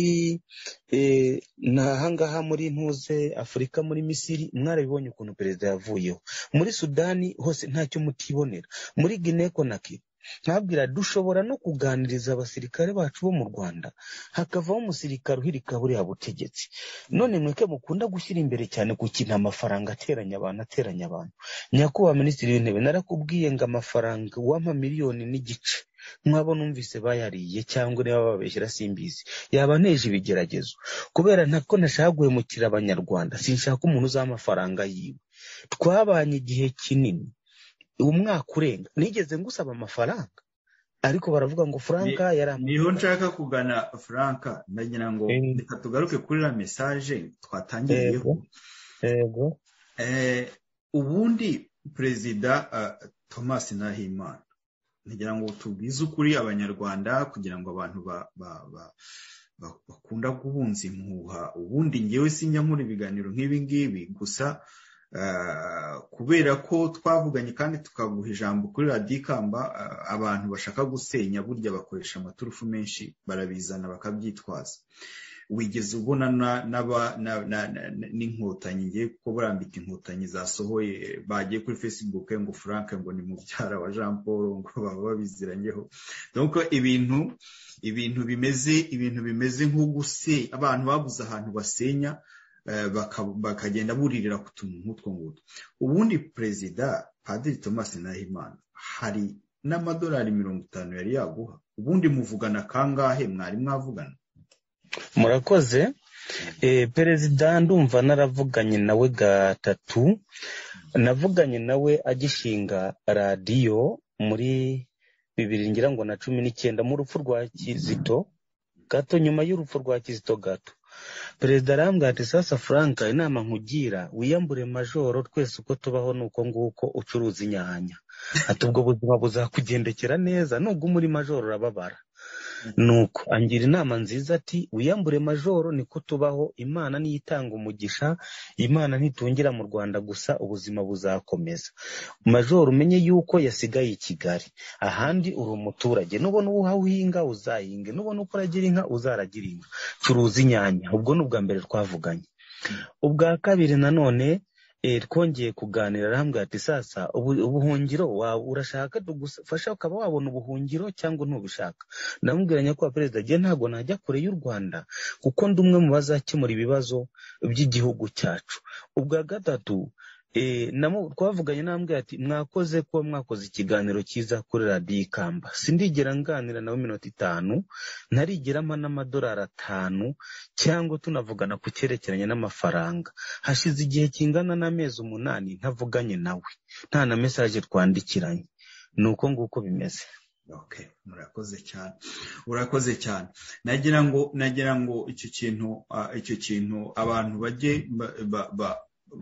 eh, nahangaha muri ntuze Afrika muri Misiri mwarabibonye ukuntu perezida yavuyeho muri Sudani hose ntacyo mutibonera muri Guinea Conakry nkabwira dushobora no kuganiriza abasirikare bacu bo mu Rwanda hakavaho umusirikare uhirika buriya butegetsi none mweke mukunda gushyira imbere cyane gukina amafaranga ateranya abantu ateranya abantu nyakuba minisitiri w'intebe narakubwiye ngo amafaranga wampa miliyoni n'igice mwabo numvise bayariye cyangwa niba babeshyira simbizi yaba nteje ibigeragezo kubera ntako nashaka guhemukira abanyarwanda sinshaka umuntu uzamafaranga yiwe twabanye igihe kinini umwaka urenga nigeze ngusaba amafaranga ariko baravuga ngo Franka yari niho nshaka kugana Franka ndagira ngo reka tugaruke kuri la message twatangiriyeho yego eh ubundi perezida uh, Thomas Nahimana ndagira ngo tubize ukuri abanyarwanda kugira ngo abantu ba, ba, ba bakunda kubunza impuha ubundi ngewe sinjya muri biganiro nk'ibi ngibi gusa Uh, kubera ko twavuganye kandi tukaguha ijambo kuri radikamba uh, abantu bashaka gusenya burya bakoresha amaturufu menshi barabizana bakabyitwaza wigeze ubona n'aba n'inkotanyi ngiye kuko barambika inkotanyi zasohoye bagiye kuri Facebook ngo Frank ngo ni mubyara wa Jean Paul ngo baba babiziranyeho donc ibintu ibintu bimeze ibintu bimeze nko guse abantu babuze ahantu basenya bakagenda buririra ku tuntu nk'utwo ngutwo ubundi perezida Padiri Thomas Nahimana hari n'amadolari mirongo itanu yari yaguha ubundi muvugana kangahe mwari mwavugana murakoze eh perezida ndumva naravuganye nawe gatatu navuganye nawe agishinga radio muri bibiri ngira ngo na cumi n'icyenda mu rupfu rwa Kizito gato nyuma y'urupfu rwa Kizito gato perezida arambwira ati sasa Franka inama nkugira wiyambure majoro twese uko tubaho nuko nguko ucuruza inyanya ati ubwo buzima buzakugendekera neza nubwo muri majoro urababara nuko angira inama nziza ati wiyambure majoro niko tubaho Imana niyitanga umugisha Imana ntitungira mu Rwanda gusa ubuzima buzakomeza majoro umenye yuko yasigaye i Kigali ahandi uri umuturage nubona uhahinga uzahinge nubona uko uragira inka uzaragira inka curuza inyanya ubwo nubwa mbere twavuganye ubwa kabiri nanone eh twongeye kuganira arambwira ati sasa ubuhungiro wawe urashaka tugufasha ukaba wabona ubuhungiro cyangwa ntubishaka ndamubwiranya ko perezida je ntago najya kure y'u Rwanda kuko ndumwe mu bazakemura ibibazo by'igihugu cyacu ubwa gatatu Eh, namo twavuganye nambwe ati mwakoze ko mwakoze ikiganiro cyiza kuri radiyo Ikamba. Sindigera nganira nawe minota itanu, ntarigeramo n'amadolari atanu cyangwa tunavugana ku cyerekeranye n'amafaranga. Hashize igihe kingana n'amezi umunani ntavuganye nawe, nta na message twandikiranye. Nuko nguko bimeze. Okay, murakoze cyane. Urakoze cyane. Nagira ngo nagira ngo icyo kintu uh, icyo kintu abantu baje ba, ba,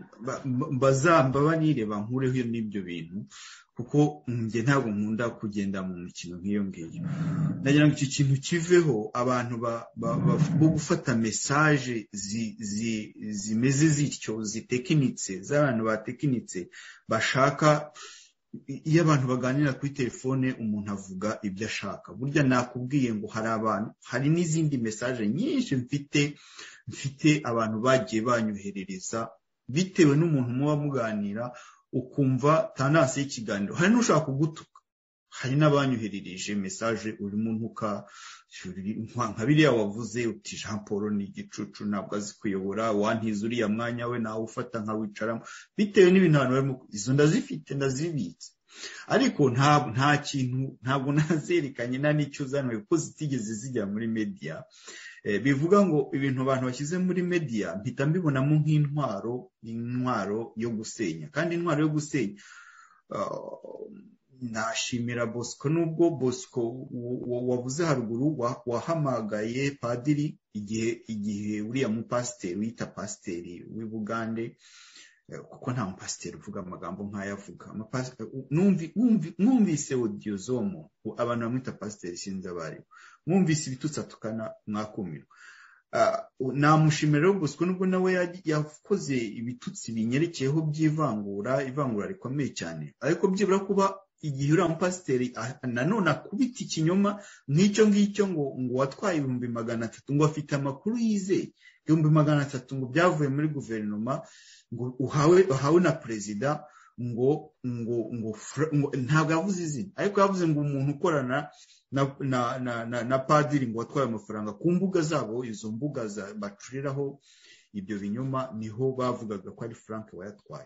bazamba banireba nkureho n'ibyo bintu kuko nge ntabwo nkunda kugenda mu mikino nk'iyo ngiyo. Nagira ngo icyo kintu kiveho, abantu bo gufata message zi, zi, zimeze zityo zitekinitse z'abantu batekinitse bashaka. Iyo abantu baganira kuri telefone umuntu avuga ibyo ashaka. Burya nakubwiye ngo hari abantu, hari n'izindi message nyinshi mfite mfite abantu bagiye banyoherereza bitewe n'umuntu muba muganira ukumva tanasi y'ikiganiro. Hari n'ushaka kugutuka, hari n'abanyoherereje message uri muntu ka nka biriya wavuze uti Jean Paul ni igicucu ntabwo azi kuyobora, wantiza uriya mwanya we nawe ufata nka wicaramo, bitewe n'ibintu abantu barimo. Izo ndazifite ndazibitse, ariko nta nta kintu ntabwo nazerekanye na n'icyo zanwe kuko zitigeze zijya muri media. E, bivuga ngo ibintu abantu bashyize muri media mpita mbibonamo nk'intwaro intwaro yo gusenya, kandi intwaro yo gusenya. uh, Nashimira Bosco, nubwo Bosco wavuze haruguru wahamagaye padiri igihe igihe uriya mupasiteri wita pasiteri w'i Bugande, kuko nta mupasiteri uvuga amagambo nk'ayavuga. Numvi mwumvise audio zomo abantu bamwita pasiteri sinzi abari, mwumvise ibitutsi atukana mwakumirwa. Uh, namushimira Bosco nubwo nawe yakoze ibitutsi binyerekeyeho by'ivangura ivangura rikomeye cyane, ariko byibura kuba igihe uriya mupasiteri nanone akubita ikinyoma nk'icyo ngicyo ngo ngo watwaye ibihumbi magana atatu ngo afite amakuru yizeye ibihumbi magana atatu ngo byavuye muri guverinoma ngo uhawe uhawe na perezida ngo ngo ngo ntabwo yavuze izina, ariko yavuze ngo umuntu ukorana na na na, na, na padiri ngo watwaye amafaranga ku mbuga zabo. Izo mbuga bacuriraho ibyo binyoma niho bavugaga ko ari Frank wayatwaye.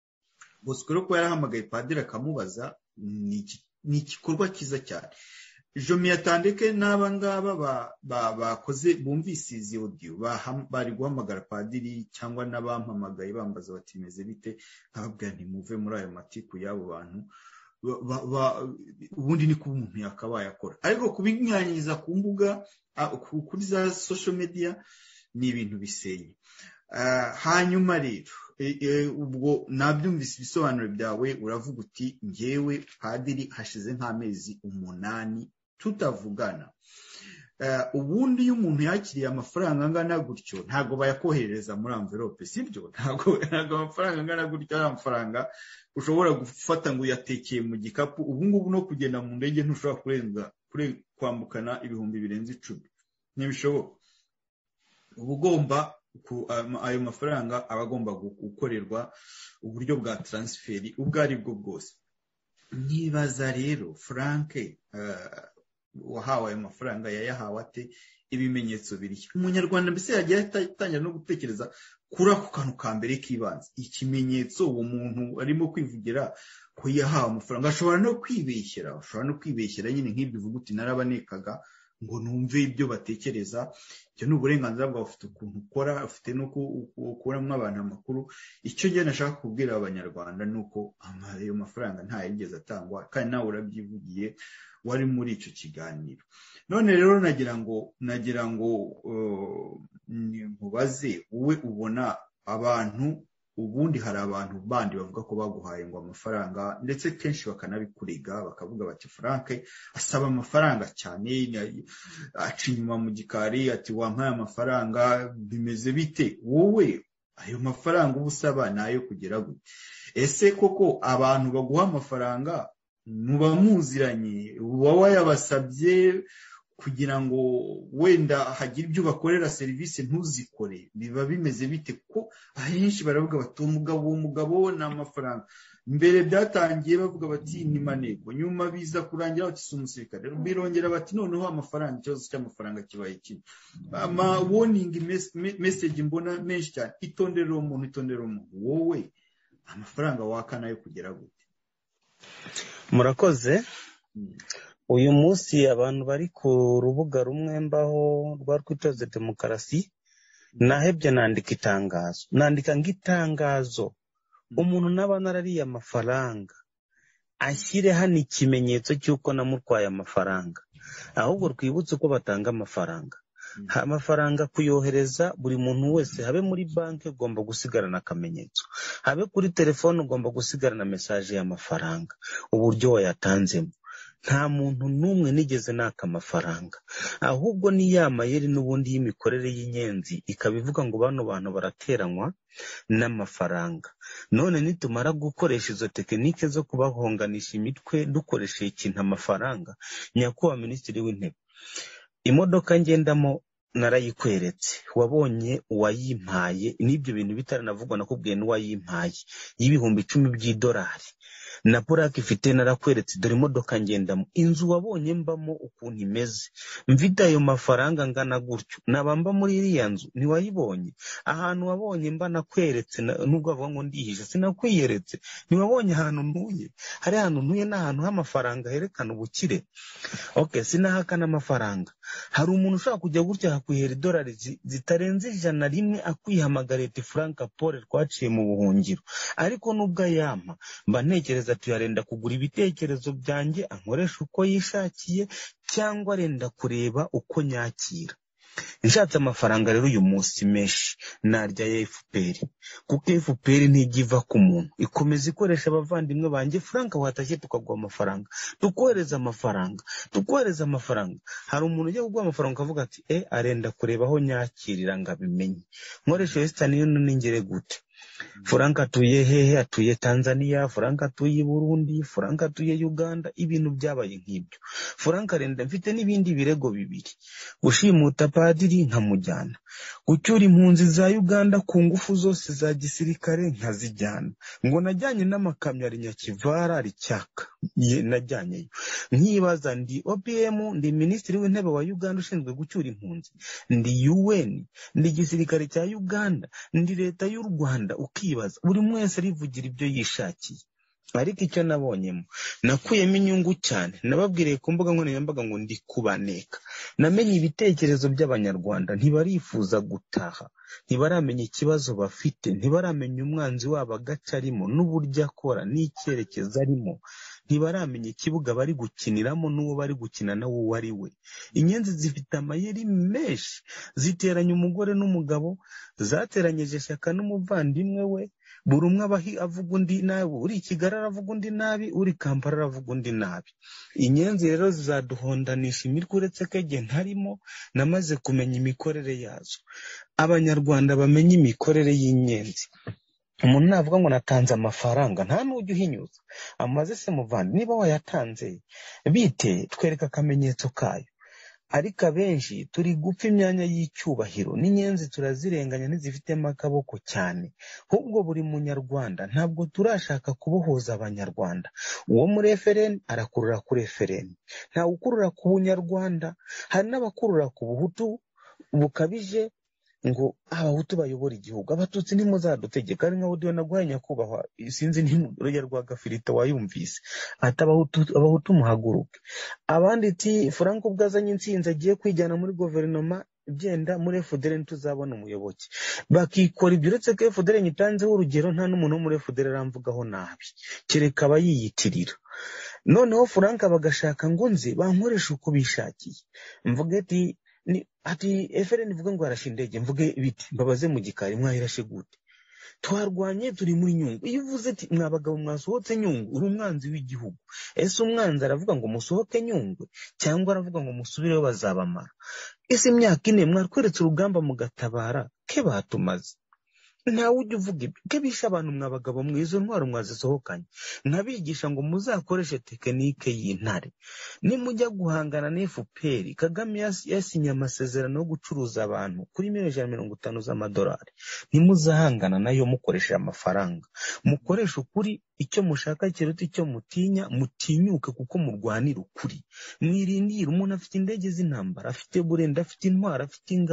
Bosco rero ko yarahamagaye padiri akamubaza ni igikorwa cyiza cyane. Jomi Yatandeke n'aba ngaba bakoze bumvise izi audio bari guhamagara padiri cyangwa n'abampamagaye bambaza bati meze bite, nkababwira nti muve muri ayo matiku y'abo bantu. Ubundi ni kuba umuntu yakabaye akora, ariko kubinyanyiza ku mbuga kuri za social media ni ibintu bisenye. Uh, hanyuma rero ubwo nabyumvise ibisobanuro byawe, uravuga uti ngewe padiri hashize nk'amezi umunani tutavugana. Uh, ubundi iyo umuntu yakiriye amafaranga angana gutyo ntago bayakoherereza muri envelope, sibyo? Ntago ntago amafaranga angana gutyo ari amafaranga ushobora gufata ngo uyatekeye mu gikapu. Ubu ngubu no kugenda mu ndege ntushobora kurenza kure kwambukana ibihumbi birenze icumi, ntibishoboka. Uba ugomba ayo mafaranga abagomba gukorerwa uburyo bwa transferi ubwo ari bwo bwose. Nibaza rero Frank uh, wahawe ayo mafaranga yayahawe ate? Ibimenyetso biri umunyarwanda mbese yagiye atangira no gutekereza kuri ako kantu ka mbere k'ibanze. Ikimenyetso uwo muntu arimo kwivugira ko yahawe amafaranga, ashobora no kwibeshyera ashobora no kwibeshyera nyine nk'ibyo uvuga uti narabanekaga ngo numve ibyo batekereza. Icyo ni uburenganzira bwawe, ufite ukuntu ukora, ufite no kukuramo abantu amakuru. Icyo gihe nashaka kubwira abanyarwanda nuko ayo mafaranga nta yigeze atangwa, kandi nawe urabyivugiye wari muri icyo kiganiro. None rero nagira ngo nagira ngo mubaze wowe, ubona abantu ubundi hari abantu bandi bavuga ko baguhaye ngo amafaranga, ndetse kenshi bakanabikuriga bakavuga bati Frank asaba amafaranga cyane, aca inyuma mu gikari ati wampaye amafaranga, bimeze bite? Wowe ayo mafaranga ubusaba nayo kugera gute? Ese koko abantu baguha amafaranga muba muziranye, uba wayabasabye kugira ngo wenda hagira ibyo bakorera serivisi ntuzikore? Biba bimeze bite? Ko ahenshi baravuga bati umugabo umugabo na amafaranga. Mbere byatangiye bavuga bati ni maneko, nyuma biza kurangira bati si umusirikare, birongera bati noneho amafaranga, ikibazo cy'amafaranga kibaye kimwe. Ama warning message mbona menshi cyane. Itondere umuntu, itondere umuntu. Wowe amafaranga waka nayo kugera gute? Murakoze. Uyu munsi abantu bari ku rubuga rumwe mbaho rwa Twitoze Demokarasi, nahebye nandika itangazo nandika ng'itangazo umuntu naba narariye amafaranga ashyire hano ikimenyetso cy'uko namutwaye amafaranga, ahubwo twibutse uko batanga amafaranga. Amafaranga kuyohereza buri muntu wese, habe muri banki ugomba gusigarana akamenyetso, habe kuri telefone ugomba gusigarana message y'amafaranga uburyo wayatanzemo. Nta muntu n'umwe nigeze naka amafaranga, ahubwo ni ya mayeri n'ubundi y'imikorere y'inyenzi ikabivuga ngo bano bantu barateranywa n'amafaranga. None nitumara gukoresha izo tekinike zo kubahonganisha imitwe dukoresheje ikintu amafaranga, nyakubahwa Minisitiri w'Intebe, imodoka ngendamo narayikweretse, wabonye uwayimpaye, n'ibyo bintu bitaranavugwa nakubwiye n'uwayimpaye y'ibihumbi icumi by'idolari na purake ifite narakweretse, dore imodoka ngendamo. Inzu wabonye mbamo ukuntu imeze, mfite ayo mafaranga ngana gutyo, nabamba muri iriya nzu ntiwayibonye. Ahantu wabonye mba nakweretse, nubwo bavuga ngo ndihisha, sinakwiyeretse. Ntiwabonye ahantu ntuye, hari ahantu ntuye n'ahantu h'amafaranga herekana ubukire. Okay, sinahakana amafaranga. Hari umuntu ushaka kujya gutya hakwihera idolari zitarenze ijana rimwe akwihamagara ati Frank Paul twaciye mu buhungiro, ariko nubwo ayampa mba ntekereza tuyarenda kugura ibitekerezo byanjye ankoresha uko yishakiye, cyangwa arenda kureba uko nyakira. Nshatse amafaranga rero uyu munsi menshi narya ya F P R, kuko F P R ntigiva ku muntu, ikomeza ikoresha abavandimwe banjye. Frank watashye tukaguha amafaranga, tukohereza amafaranga tukohereza amafaranga. Hari umuntu ujya kuguha amafaranga ukavuga ati eh arenda kureba aho nyakirira ngabimenye, nkoresha Western Union n'ingere gute. Frank atuye hehe? Atuye Tanzania, Frank atuye Burundi, Frank atuye Uganda. Ibintu byabaye nk'ibyo. Frank arenda, mfite n'ibindi birego bibiri: gushimuta padiri nkamujyana, gucyura impunzi za Uganda ku ngufu zose za gisirikare nkazijyana, ngo najyanye n'amakamyo ari Nyakivara ari Cyaka najyanyeyo. Nkibaza, ndi O P M, ndi Minisitiri w'Intebe wa Uganda ushinzwe gucyura impunzi, ndi U N, ndi gisirikare cya Uganda, ndi leta y'u Rwanda. Ukibaza, buri mwese arivugira ibyo yishakiye. Ariko icyo nabonyemo, nakuyemo inyungu cyane. Nababwiriye ku mbuga nkoranyambaga ngo ndi kubaneka. Namenye ibitekerezo by'Abanyarwanda, ntibarifuza gutaha, ntibaramenya ikibazo bafite, ntibaramenya umwanzi wabo agace arimo n'uburyo akora n'icyerekezo arimo, ntibaramenya ikibuga bari gukiniramo n'uwo bari gukina nawe uwo ari we. Inyenzi zifite amayeri menshi, ziteranya umugore n'umugabo, zateranyije Shyaka n'umuvandimwe we, buri umwe abahi avuga undi nabi, uri Kigali aravuga undi nabi, uri Kampala aravuga undi nabi. Inyenzi rero zizaduhondanisha imitwe, uretse ko igihe ntarimo namaze kumenya imikorere yazo. Abanyarwanda bamenye imikorere y'inyenzi. Umuntu navuga ngo natanze amafaranga, nta n'ujya uhinyuza. Amaze se muvandi, niba wayatanze bite, twereka akamenyetso kayo. Ariko abenshi turi gupfa imyanya y'icyubahiro, n'inyenzi turazirenganya ntizifitemo akaboko cyane. Ahubwo buri munyarwanda ntabwo turashaka kubohoza Abanyarwanda. Uwo muri F R N arakurura kuri F R N, nta ukurura ku Bunyarwanda. Hari n'abakurura ku Buhutu bukabije, ngo Abahutu bayobora igihugu, Abatutsi ntimuzadutegeka. Ari nka audio naguhaye nyakubahwa, sinzi n'urujya rwa Gafirita wayumvise, ati Abahutu Abahutu muhaguruke. Abandi ati Frank ubwazanye insinzi agiye kwijyana muri guverinoma, byenda muri F D L ntuzabona umuyoboke. Bakikora ibyo, uretse ko F D L nyitanzeho urugero, nta n'umuntu wo muri F D L aramvugaho nabi, kereka abayiyitirira. Noneho Frank bagashaka ngo nze bankoresha uko bishakiye. Mvuge ati ni ati F R N ivuga ngo arashe indege, mvuge biti mbabaze mu gikari mwahirashe gute? Twarwanye turi muri Nyungwe. Iyo uvuze ati mwabagabo mwasohotse Nyungwe, uri umwanzi w'igihugu. Ese umwanzi aravuga ngo musohoke Nyungwe, cyangwa aravuga ngo musubireho bazabamara? Ese imyaka ine mwarkweretse urugamba mugatabara, ke batumaze? Nta ujya uvuga ibyo, ke bisha abantu mwabagabo mwizo ntwaro mwazisohokanye. Nkabigisha ngo muzakoreshe tekinike y'intare. Nimujya guhangana na F P R, Kagame yasinye amasezerano yo gucuruza abantu kuri miliyoni ijana na mirongo itanu z'amadolari. Ntimuzahangana nayo mukoresha amafaranga, mukoresha ukuri. Icyo mushaka kiruta icyo mutinya, mutinyuke kuko murwanira ukuri. Mwirindira. Umuntu afite indege z'intambara, afite burenda, afite intwara, afite ingabo,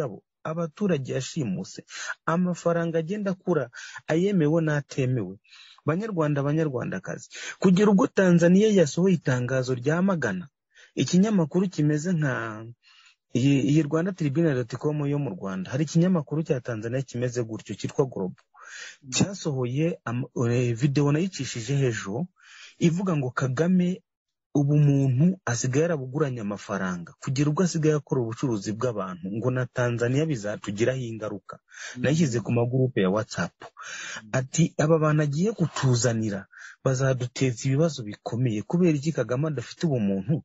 abaturage yashimuse, amafaranga agenda akura ayemewe n'atemewe. Banyarwanda banyarwandakazi, kugera ubwo Tanzania yasohoye itangazo ryamagana ikinyamakuru kimeze nka iyi iyi Rwanda Tribune dot com yo mu Rwanda, hari ikinyamakuru cya Tanzania kimeze gutyo cyitwa Global, cyasohoye video nayicishije hejuru ivuga ngo Kagame ubu muntu asigaye yarabuguranya amafaranga kugira ubwo asigaye akora ubucuruzi bw'abantu, ngo na Tanzania bizatugiraho ingaruka. Nashyize ku magurupe ya WhatsApp ati aba bantu agiye kutuzanira bazaduteza ibibazo bikomeye. Kubera iki Kagame adafite ubumuntu?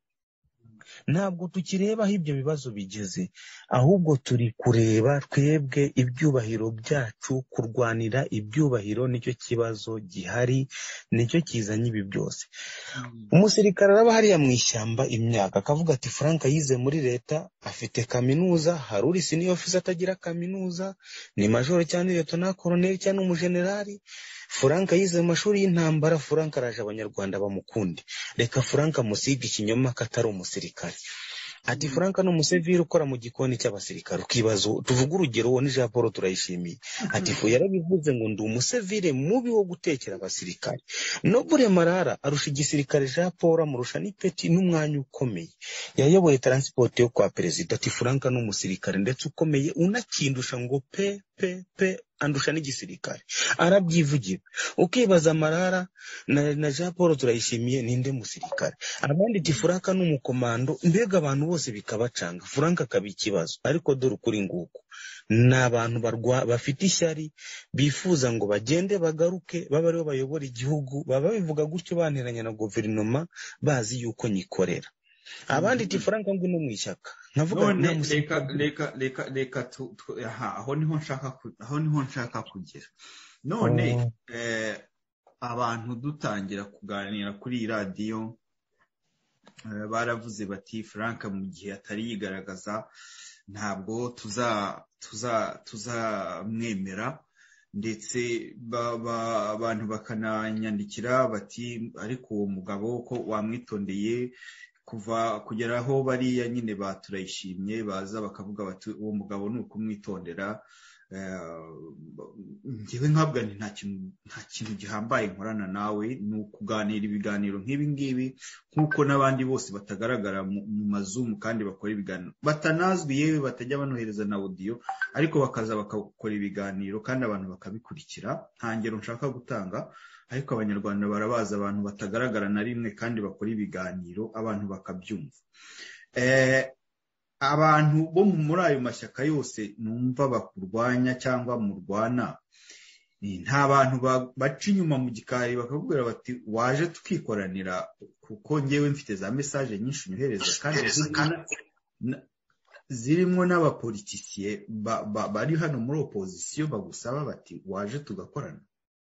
Ntabwo tukireba aho ibyo bibazo bigeze, ahubwo turi kureba twebwe ibyubahiro byacu, kurwanira ibyubahiro nicyo kibazo gihari, nicyo kizanye ibi byose. Umusirikare araba hariya mu ishyamba imyaka akavuga ati Frank yize muri leta, afite kaminuza, hari uri senior officer atagira kaminuza, ni major cyane lieutenant colonel cyane umugenerali. Frank yize mu mashuri y'intambara, Frank araje abanyarwanda bamukunde, reka Frank musige ikinyoma katari umusirikare. Ati Frank no umusivili ukora mu gikoni cy'abasirikare. Ukibazo tuvuga urugero wo ni Jean Paul turayishimiye, ati fu yarabivuze ngo ndi umusivili mubi wo gutekera abasirikare. Nobure Marara arusha igisirikare Jean Paul amurusha n'ipeti n'umwanya ukomeye, yayoboye transport yo kwa perezida. Ati Frank no umusirikare ndetse ukomeye unakindusha ngo pe pe pe andusha n'igisirikare, arabyivugira. Ukibaza Marara na, na Jean Paul turayishimiye ninde musirikare, abandi ati Frank n'umukomando, mbega abantu bose bikabacanga, Frank akabikibazo. Ariko dore ukuri nguko n'abantu barwa bafite ishyari, bifuza ngo bagende bagaruke baba aribo bayobora igihugu, baba bivuga gutyo banteranya na guverinoma bazi yuko nyikorera. Abandi ati Frank ngo no mwishyaka, nkavuga none reka reka reka reka aho niho nshaka aho niho nshaka kugera. None oh. eh abantu dutangira kuganira kuri radio eh, baravuze bati Frank mu gihe atari yigaragaza ntabwo tuza tuza tuzamwemera, ndetse abantu bakananyandikira bati ariko uwo mugabo ko wamwitondeye kuva kugeraho bariya nyine baturayishimye baza bakavuga bati uwo mugabo ni ukumwitondera. Ngewe nkabwa nti nta kintu nta kintu gihambaye nkorana nawe, ni ukuganira ibiganiro nk'ibi ngibi nk'uko n'abandi bose batagaragara mu mazumu kandi bakora ibiganiro batanazwi, yewe batajya banohereza na audio, ariko bakaza bakakora ibiganiro kandi abantu bakabikurikira. Nta ngero nshaka gutanga, ariko abanyarwanda barabaza abantu batagaragara na rimwe kandi bakora ibiganiro abantu bakabyumva. Eh abantu bo muri ayo mashyaka yose numva bakurwanya cyangwa murwana, nta bantu baca inyuma mu gikari bakabwira bati waje tukikoranira, kuko ngewe mfite za message nyinshi nyohereza kandi zirimo n'abapoliticiye bari hano muri opposition bagusaba bati waje tugakorana.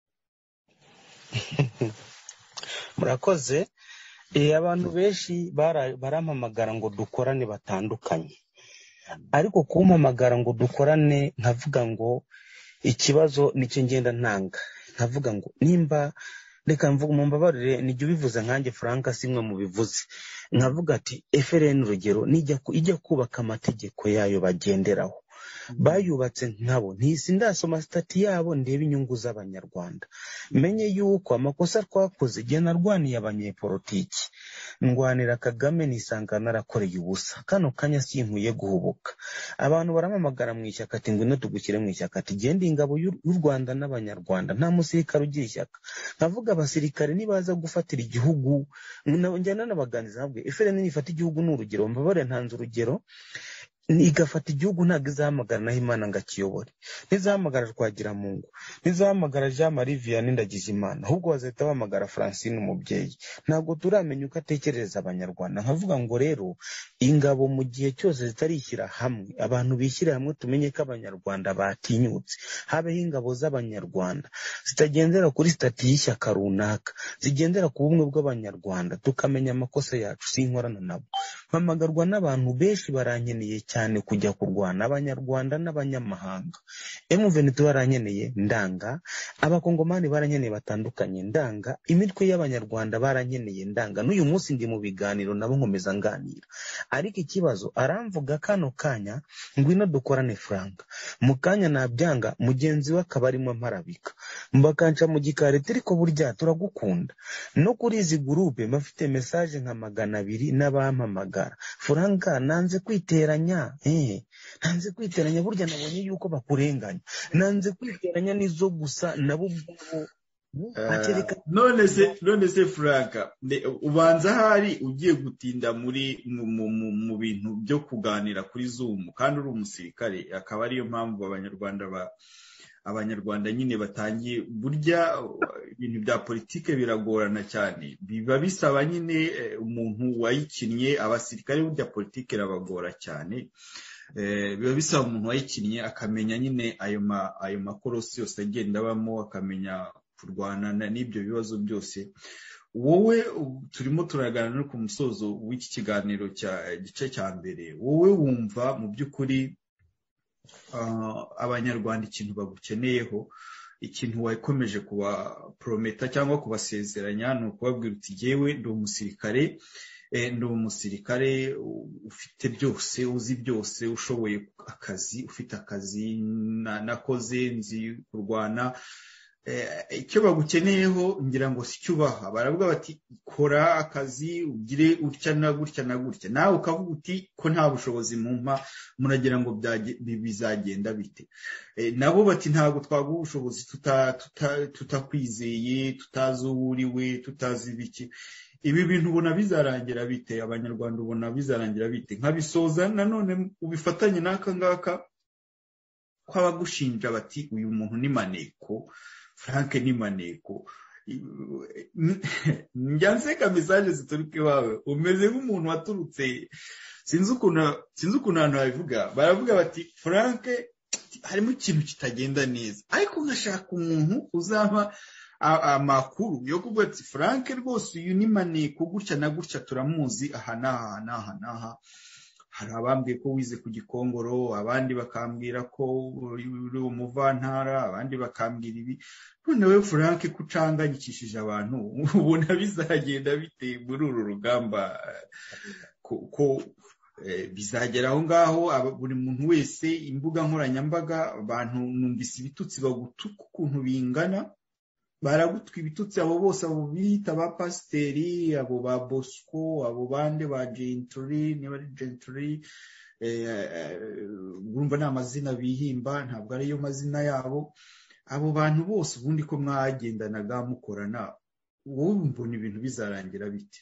Murakoze. Eh abantu benshi barampamagara ngo dukorane batandukanye, ariko kumpamagara ngo dukorane nkavuga ngo ikibazo nicyo ngenda ntanga, nkavuga ngo nimba reka mvuga mumbabarire nijye bivuze nkanjye Frank simwe mu bivuze, nkavuga ati F R N urugero nijya ijya kubaka amategeko yayo bagenderaho, bayubatse nkabo ntisi ndasoma stati yabo ndeba inyungu z'abanyarwanda, menye yuko amakosa twakoze gihe narwaniye abanyepolitiki, ndwanira Kagame nisanga narakoreye ubusa, kano kanya sinkuye guhubuka. Abantu baramamagara mu ishyaka ati ngwino tugukire mu ishyaka, ati genda ingabo y'u Rwanda n'abanyarwanda, nta musirikare ugira ishyaka. Nkavuga abasirikare nibaza gufatira igihugu, njyana n'abaganiza nabwe F R N nifata igihugu n'urugero, mbabare ntanze urugero, igafata igihugu ntabwo izahamagara naho Imana ngakiyobore, ntizahamagara Twagiramungu, ntizahamagara Jean Marie Vianney Ndagijimana, ahubwo bazahita bahamagara Francine umubyeyi. Ntabwo turamenya uko atekereza abanyarwanda. Nkavuga ngo rero ingabo mu gihe cyose zitarishyira hamwe, abantu bishyira hamwe, tumenye ko abanyarwanda batinyutse, habeho ingabo z'abanyarwanda zitagendera kuri stati y'ishyaka runaka, zigendera ku bumwe bw'abanyarwanda, tukamenya amakosa yacu. Sinkorana nabo mpamagarwa n'abantu benshi barankeneye cyane kujya kurwana, abanyarwanda n'abanyamahanga. M vingt-trois barankeneye ndanga, abakongomani barankeneye batandukanye ndanga, imitwe y'abanyarwanda barankeneye ndanga. N'uyu munsi ndi mu biganiro nabo nkomeza nganira, ariko ikibazo aramvuga kano kanya ngwino dukorane Frank, mu kanya nabyanga mugenzi we akaba arimo marabika mbakanca mu gikareti, ariko burya turagukunda. No kuri izi groupe bafite message nka magana abiri n'abampamagara, Frank nanze kwiteranya, eh nanze kwiteranya, burya nabonye yuko bakurenganya, nanze kwiteranya nizo gusa nabo ubwo. Uh, none se none se Frank ubanza hari ugiye gutinda muri mu bintu byo kuganira kuri Zoom kandi uri umusirikare, akaba ariyo mpamvu abanyarwanda ba abanyarwanda nyine batangiye burya ibintu bya politike biragorana cyane, biba bisaba nyine umuntu wayikinnye. Abasirikare burya politike irabagora cyane, eh biba bisaba umuntu wayikinnye akamenya nyine ayo ma ayo makorosi yose agenda bamo, akamenya kurwana n'ibyo bibazo byose. Wowe turimo turaganira ku musozo w'iki kiganiro cya gice cya mbere, wowe wumva mu by'ukuri uh, abanyarwanda ikintu bagukeneyeho, ikintu wakomeje kuba prometa cyangwa kubasezeranya, no kubabwira uti jewe ndi umusirikare, eh, ndi umusirikare ufite byose, uzi byose, ushoboye akazi, ufite akazi nakoze, nzi kurwana. Icyo bagukeneyeho ngira ngo si cyubaha, baravuga bati kora akazi ugire utya na gutya na gutya, nawe ukavuga uti ko nta bushobozi mumpa, muragira ngo bizagenda bite? Nabo bati ntago twaguha ubushobozi tutakwizeye, tutazi uwuriwe, tutazi biki. Ibi bintu ubona bizarangira bite? Abanyarwanda ubona bizarangira bite? Nkabisoza nanone ubifatanye n'aka ngaka kw'abagushinja bati uyu muntu ni maneko, Frank ni maneko. Njyanseka message zituruke wawe, umeze nk'umuntu waturutse sinzi ukuntu sinzi ukuntu abantu babivuga, baravuga bati Frank harimo ikintu kitagenda neza, ariko nkashaka umuntu uzaba amakuru yo kuvuga ati Frank rwose uyu ni maneko gutya na gutya, turamuzi aha naha naha naha. Hari abambwiye ko wize ku Gikongoro, abandi bakambwira ko uri umuvantara, abandi bakambwira ibi. None we Frank kucanganyikishije abantu, ubona bizagenda bite muri uru rugamba? Ko eh, bizagera aho ngaho buri muntu wese imbuga nkoranyambaga, abantu numvise ibitutsi bagutuka ukuntu bingana, baragutwa ibitutsi abo bose, abo bita ba pasteri, abo ba Bosco, abo bande ba Gentry, niba ari Gentry, eh urumva na mazina bihimba, ntabwo ari yo mazina yabo. Abo bantu bose ubundi ko mwagendanaga mukorana, wowe mbona ibintu bizarangira bite?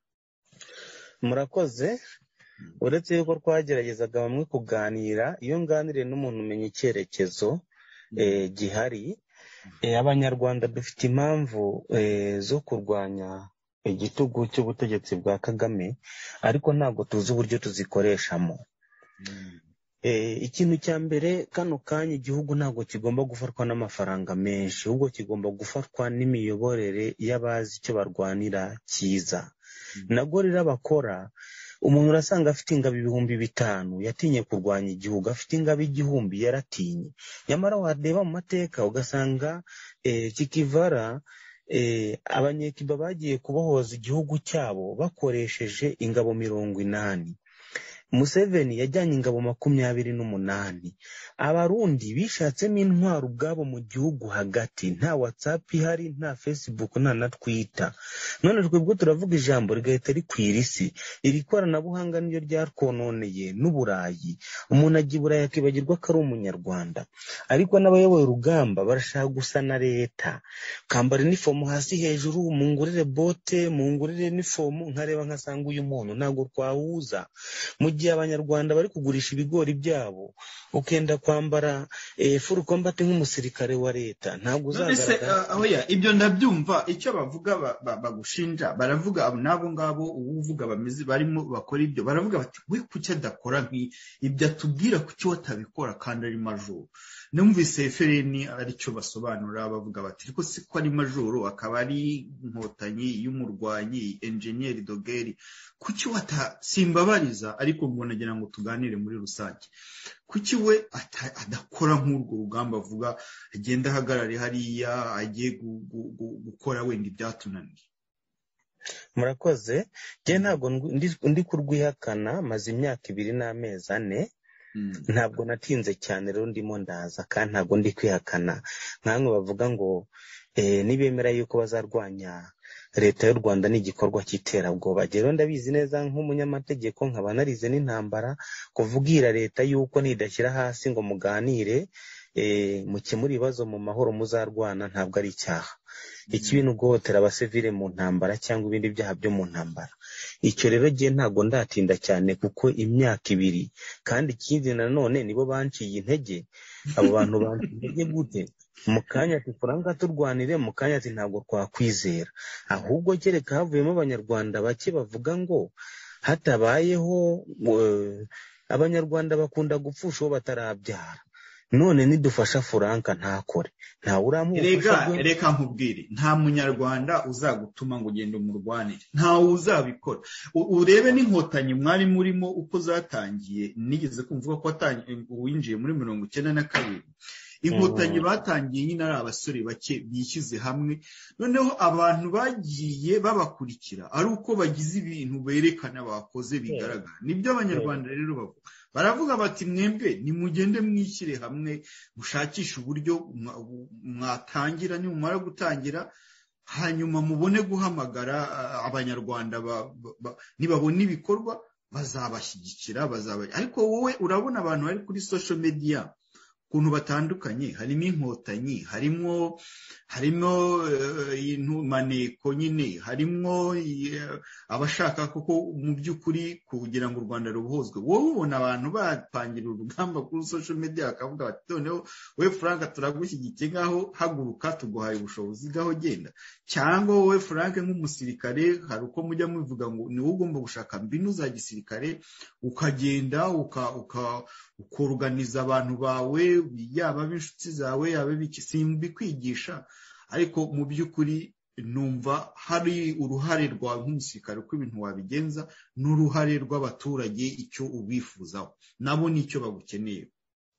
Murakoze. Uretse yuko twageragezaga bamwe kuganira, iyo nganire n'umuntu umenya icyerekezo eh gihari, E, abanyarwanda dufite impamvu e, zo kurwanya igitugu cy'ubutegetsi bwa Kagame, ariko ntabwo tuzi uburyo tuzikoreshamo. Mm. E, ikintu cya mbere, kano kanya igihugu ntabwo kigomba gufatwa n'amafaranga menshi, ahubwo kigomba gufatwa n'imiyoborere y'abazi icyo barwanira cyiza. Mm. Nagorira bakora, umuntu urasanga afite ingabo ibihumbi bitanu yatinye kurwanya igihugu, afite ingabo igihumbi yaratinye. Nyamara wadeba mu mateka ugasanga eh, Kikivara eh, abanyekiba bagiye kubohoza igihugu cyabo bakoresheje ingabo mirongo inani. Museveni yajyanye ingabo makumyabiri n'umunani. Abarundi bishatsemo intwaro ubwabo mu gihugu hagati, nta WhatsApp ihari, nta Facebook, nta na Twitter. None twebwe turavuga ijambo rigahita rikwira isi. Iri koranabuhanga niyo ryarkononeye n'Uburayi. Umuntu agiye Burayi akibagirwa ko ari umunyarwanda. Ariko n'abayoboye urugamba barashaka gusa na leta, kambara uniform hasi hejuru, mungurire bote, mungurire uniform, nkareba nkasanga uyu muntu ntago twahuza. Mu igihe abanyarwanda bari kugurisha ibigori byabo ukenda kwambara eh, full combat nk'umusirikare wa leta ntabwo uzagaragara aho ya ibyo ndabyumva icyo bavuga bagushinja baravuga nabo ngabo uvuga bameze barimo bakora ibyo baravuga bati we kuki adakora nki ibyo atubwira kuki watabikora kandi ari majoro numvise Fereni aricyo basobanura bavuga bati ariko si ko ari majoro akaba ari inkotanyi y'umurwanyi engineer dogeri kuki wata simbabariza ariko ngo nagira ngo tuganire muri rusange kuki we adakora nk'urwo rugamba avuga agenda ahagarare hariya agiye gukora wenda ibyatunaniye. Murakoze je ntabwo ndi kurwihakana maze imyaka ibiri n'amezi ane ntabwo natinze cyane rero ndimo ndaza kandi ntabwo ndi kwihakana nkamwe bavuga ngo eh nibemera yuko bazarwanya leta y'u Rwanda n'igikorwa cy'iterabwoba rero ndabizi neza nk'umunyamategeko nkaba narize n'intambara kuvugira leta yuko nidashyira hasi ngo muganire eh mukemura ibibazo mu mahoro muzarwana ntabwo ari icyaha ikibi n'uguhotera abasivile mu ntambara cyangwa ibindi byaha byo mu ntambara icyo rero giye ntabwo ndatinda cyane kuko imyaka ibiri kandi ikindi nanone nibo banciye intege abo bantu banciye intege gute mu kanya ati Franka turwanire mu kanya ati ntabwo twakwizera ahubwo kereka havuyemo abanyarwanda bake bavuga ngo hatabayeho abanyarwanda bakunda gupfusha uwo batarabyara none nidufasha Franka ntakore nta uramufasha rega reka nkubwire nta munyarwanda uzagutuma ngo ugende umurwanire nta uzabikora urebe n'inkotanyi mwari murimo uko zatangiye nigeze kumvuga ko atangiye uwinjiye muri mirongo icyenda na kabiri inkotanyi batangiye nyine ari abasore bake bishyize hamwe noneho abantu bagiye babakurikira ari uko bagize ibintu berekana bakoze bigaragara nibyo abanyarwanda rero bavuga baravuga bati mwembe nimugende mwishyire hamwe mushakisha uburyo mwatangira nimumara gutangira hanyuma mubone guhamagara abanyarwanda nibabona ibikorwa bazabashyigikira bazaba ariko wowe urabona abantu bari kuri social media kuntu batandukanye harimo inkotanyi harimo harimo intumaneko nyine harimo abashaka koko mu by'ukuri kugira ngo u Rwanda rubohozwe wowe ubona abantu bapangira urugamba kuri social media akavuga bati noneho we Franka turagushyigikiye ngaho haguruka tuguhaye ubushobozi gaho genda cyangwa wowe Franka nk'umusirikare hari uko mujya mubivuga ngo ni ugomba gushaka mbinu za gisirikare ukagenda uka uka ukorganiza abantu bawe yaba b'inshuti zawe yaba biki simbi kwigisha ariko mu by'ukuri numva hari uruhare rwa nk'umusirikare uko ibintu wabigenza n'uruhare rw'abaturage icyo ubifuzaho nabo nicyo bagukeneye.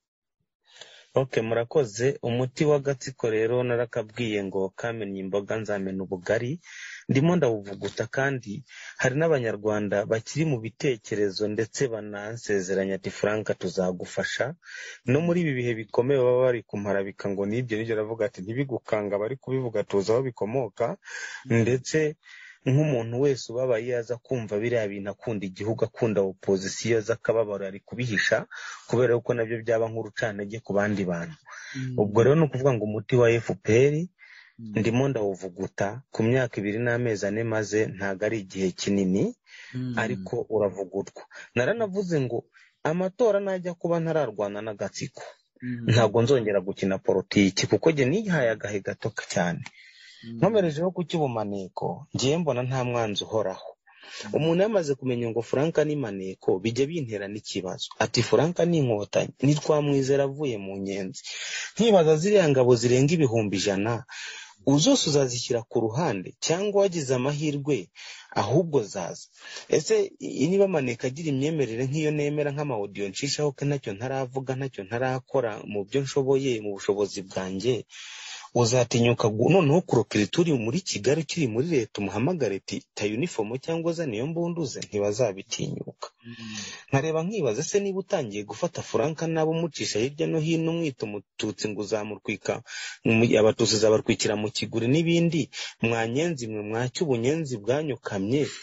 Okay murakoze umuti w'agatsiko rero narakabwiye ngo kamenye imboga nzamena ubugari ndimo ndawuvuguta kandi hari n'abanyarwanda bakiri mu bitekerezo ndetse banansezeranya ati Franka tuzagufasha no muri ibi bihe bikomeye baba bari kumparabika ngo nibyo nibyo ravuga ati ntibigukanga bari kubivuga tuzaho bikomoka ndetse nk'umuntu wese ubabaye yaza kumva biriya bintu akunda igihugu akunda opposition z'akababaro ari kubihisha kubera uko nabyo byaba nk'urucanege ku bandi bantu ubwo rero no kuvuga ngo umuti wa F P R ndimo ndawuvuguta ku myaka ibiri n'amezi ane maze ntago ari igihe kinini ariko uravugutwa naranavuze ngo amatora najya kuba ntararwana n'agatsiko ntago nzongera gukina politiki kuko je nihaye agahe gato cyane nkomerejeho ku cy'ubumaneko ngiye mbona nta mwanzi uhoraho umuntu yamaze kumenya ngo Franka ni maneko bijye bintera n'ikibazo ati Franka ni inkotanyi nitwamwizera avuye mu nyenzi nkibaza ziriya ngabo zirenga ibihumbi ijana uzose uzazishyira ku ruhande cyangwa wagize amahirwe ahubwo zaza ese niba maneka agira imyemerere nk'iyo nemera nk'amaudio ncishaho ke ntacyo ntaravuga ntacyo ntarakora mu byo nshoboye mu bushobozi bwanjye uzatinyuka noneho kurokiritura muri Kigali kiri muri leta umuhamagare ta uniform cyangwa za niyo mbunduze ntibazabitinyuka nkareba nkibaza se niba utangiye gufata Franka nabo mucisha hirya no hino mwito mututsi ngo uzamurwika abatuzi zabarwikira mu kiguri n'ibindi mwanyenzi mwe mwacyo ubunyenzi bwanyokamye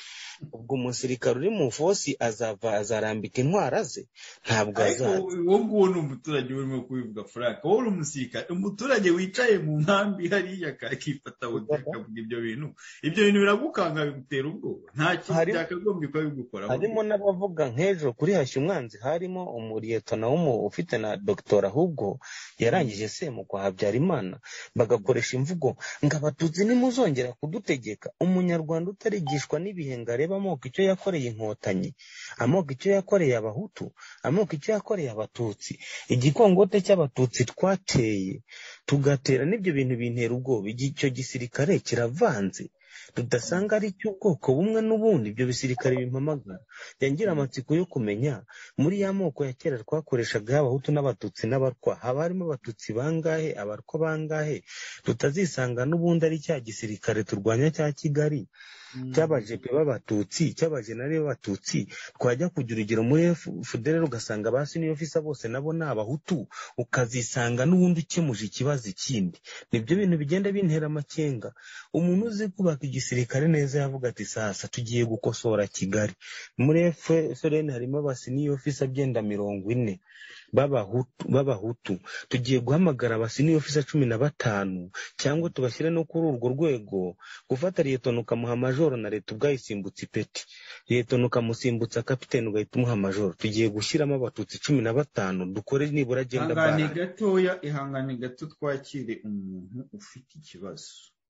ubwo umusirikare uri mu fosi azava azarambika intwara ze ntabwo azaza. Uwo nguwo ni umuturage urimo kubivuga Frank, wowe uri umusirikare, umuturage wicaye mu nkambi hariya akifata akavuga ibyo bintu, ibyo bintu biragukanga bigutera ubwoba, nta kintu cyakagombye kuba bigukora. Harimo n'abavuga nk'ejo kuri hashya umwanzi harimo umuriyetona w'umu ufite na doctor ahubwo yarangije semu kwa Habyarimana bagakoresha imvugo ngo abatutsi nimuzongera kudutegeka. Umunyarwanda utarigishwa n'ibihe ngo arebe amoko icyo yakoreye inkotanyi, amoko icyo yakoreye abahutu, amoko icyo yakoreye abatutsi, igikongote cy'abatutsi twateye tugatera n'ibyo bintu bintera ubwoba. Icyo gisirikare kiravanze tudasanga ari cy'ubwoko bumwe n'ubundi. Ibyo bisirikare bimpamagara yangira amatsiko yo kumenya muri ya moko ya kera twakoreshaga abahutu n'abatutsi n'abarwa haba harimo abatutsi bangahe, abarwa bangahe, tutazisanga n'ubundi ari cya gisirikare turwanya cya Kigali cy'abajepe b'abatutsi, cy'abajenari b'abatutsi. Twajya kugira urugero muri Federal ugasanga ba senior officer bose nabo ni abahutu, ukazisanga n'ubundi ukemuje ikibazo ikindi. Nibyo bintu bigenda bintera amakenga. Umuntu uzi kubaka igisirikare neza yavuga ati sasa tugiye gukosora Kigali. Muri F R N harimo aba senior officer byenda mirongo ine b'abahutu b'abahutu tugiye guhamagara aba senior officer cumi na batanu cyangwa tubashyire no kuri urwo rwego, gufata liyetona ukamuha majoro na leta ubwayisimbutse ipeti, liyetona ukamusimbutsa kapiteni ugahita umuha majoro. Tugiye gushyiramo abatutsi cumi na batanu dukore nibura agenda bara. Ihangane gatoya, ihangane gato twakire umuntu ufite ikibazo.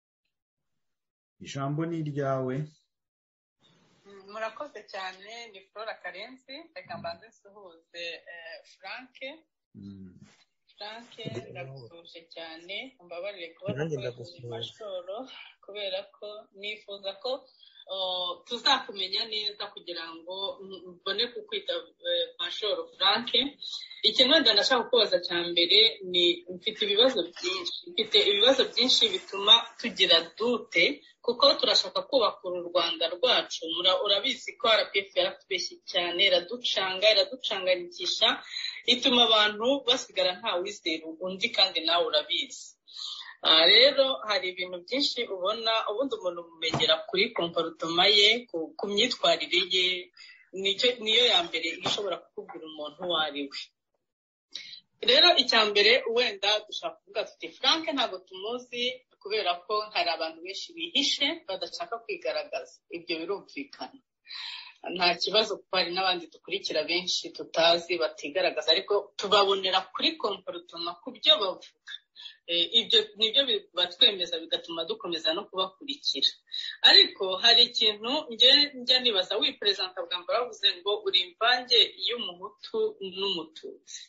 Ijambo ni iryawe. Murakoze cyane, ni Flora Karenzi. Reka mbanze nsuhuze Frank. Frank ndagusuje cyane, umbabarire kuba twakoze mashoro kubera ko nifuza ko tuzakumenya neza kugira ngo mbone kukwita mashoro Frank. Ikintu ndashaka kubaza cya mbere ni mfite ibibazo byinshi, mfite ibibazo byinshi bituma tugira dute kuko turashaka kubaka u Rwanda rwacu. Urabizi ko R P F yaratubeshye cyane, iraducanga iraducanganyikisha, ituma abantu basigara nta wizera undi kandi nawe urabizi. Rero hari ibintu byinshi ubona ubundi umuntu umumegera kuri komporutoma ye, ku myitwarire ye, niyo ya mbere ishobora kukubwira umuntu uwo ari we. Rero icya mbere wenda dushaka kuvuga tuti Frank ntabwo tumuzi kubera ko hari abantu benshi bihishe badashaka kwigaragaza. Ibyo birumvikana, nta kibazo kuko hari n'abandi dukurikira benshi tutazi batigaragaza, ariko tubabonera kuri komporutoma ku byo bavuga. Ibyo nibyo batwemeza bigatuma dukomeza no kubakurikira. Ariko hari ikintu njya nibaza, wiperezanta bwa mbere bavuze ngo uri imvange y'umuhutu n'umututsi.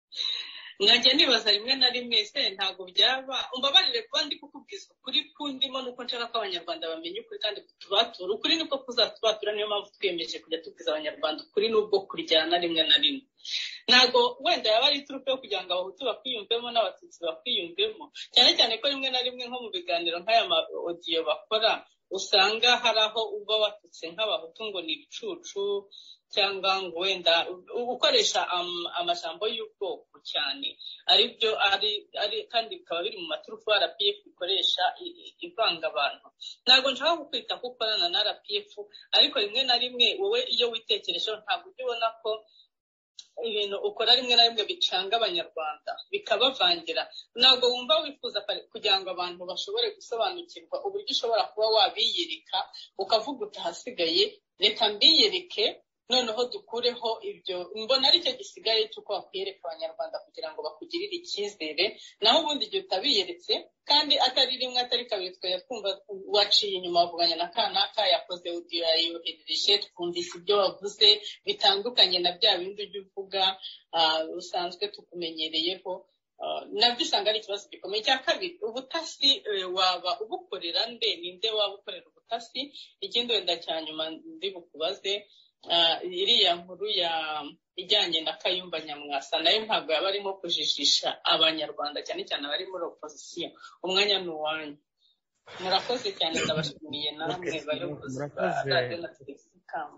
Nkajya nibaza rimwe na rimwe se ntabwo byaba, umbabarire kuba ndi kukubwiza ukuri kundimo nuko nshaka ko abanyarwanda bamenye ukuri kandi kutubatura ukuri niko kuzatubatura. Niyo mpamvu twiyemeje kujya tubwiza abanyarwanda ukuri n'ubwo kuryana rimwe na rimwe. Ntabwo wenda yaba ari iturufu yo kugira ngo abahutu bakwiyumvemo n'abatutsi bakwiyumvemo, cyane cyane ko rimwe na rimwe nko mu biganiro nk'aya ma audio bakora usanga hari aho uba watutse nk'abahutu ngo ni ibicucu cyangwa ngo wenda ukoresha amajambo y'ubwoko cyane, aribyo ari ari kandi bikaba biri mu maturufu R P F ikoresha ivanga abantu. Ntabwo nshaka kukwita ko ukorana na R P F, ariko rimwe na rimwe wowe iyo witekerejeho ntabwo ujya ubona ko ibintu ukora rimwe na rimwe bicanga abanyarwanda bikabavangira. Ntabwo wumva wifuza kugira ngo abantu bashobore gusobanukirwa uburyo ushobora kuba wabiyereka ukavuga utahasigaye reka mbiyereke noneho dukureho ibyo. Mbona ari cyo gisigaye cy'uko wakwiyereka abanyarwanda kugira ngo bakugirire icyizere, naho ubundi igihe utabiyeretse kandi atari rimwe atari kabiri twajya twumva waciye inyuma wavuganya na kanaka yakoze audio yayoherereje twumvise ibyo wavuze bitandukanye na bya bindi ujya uvuga usanzwe tukumenyereyeho. Nabyo usanga ari ikibazo gikomeye. Cya kabiri, ubutasi waba ubukorera nde? Ninde waba ukorera ubutasi? Ikindi wenda cya nyuma ndi bukubaze, iriya nkuru ya ijyanye na Kayumba Nyamwasa nayo ntabwo yaba arimo kujijisha abanyarwanda cyane cyane abari muri opposition. Umwanya ni uwanyu. Murakoze cyane, ndabashimiye namwe bayobozi ba radio na televiziyo Kamba.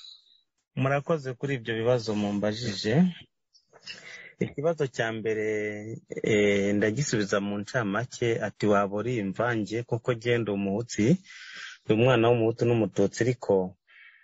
Murakoze kuri ibyo bibazo mumbajije. Ikibazo cya mbere ndagisubiza mu ncamake ati waba uri imvange kuko genda umuhutsi umwana w'umuhutu n'umututsi, ariko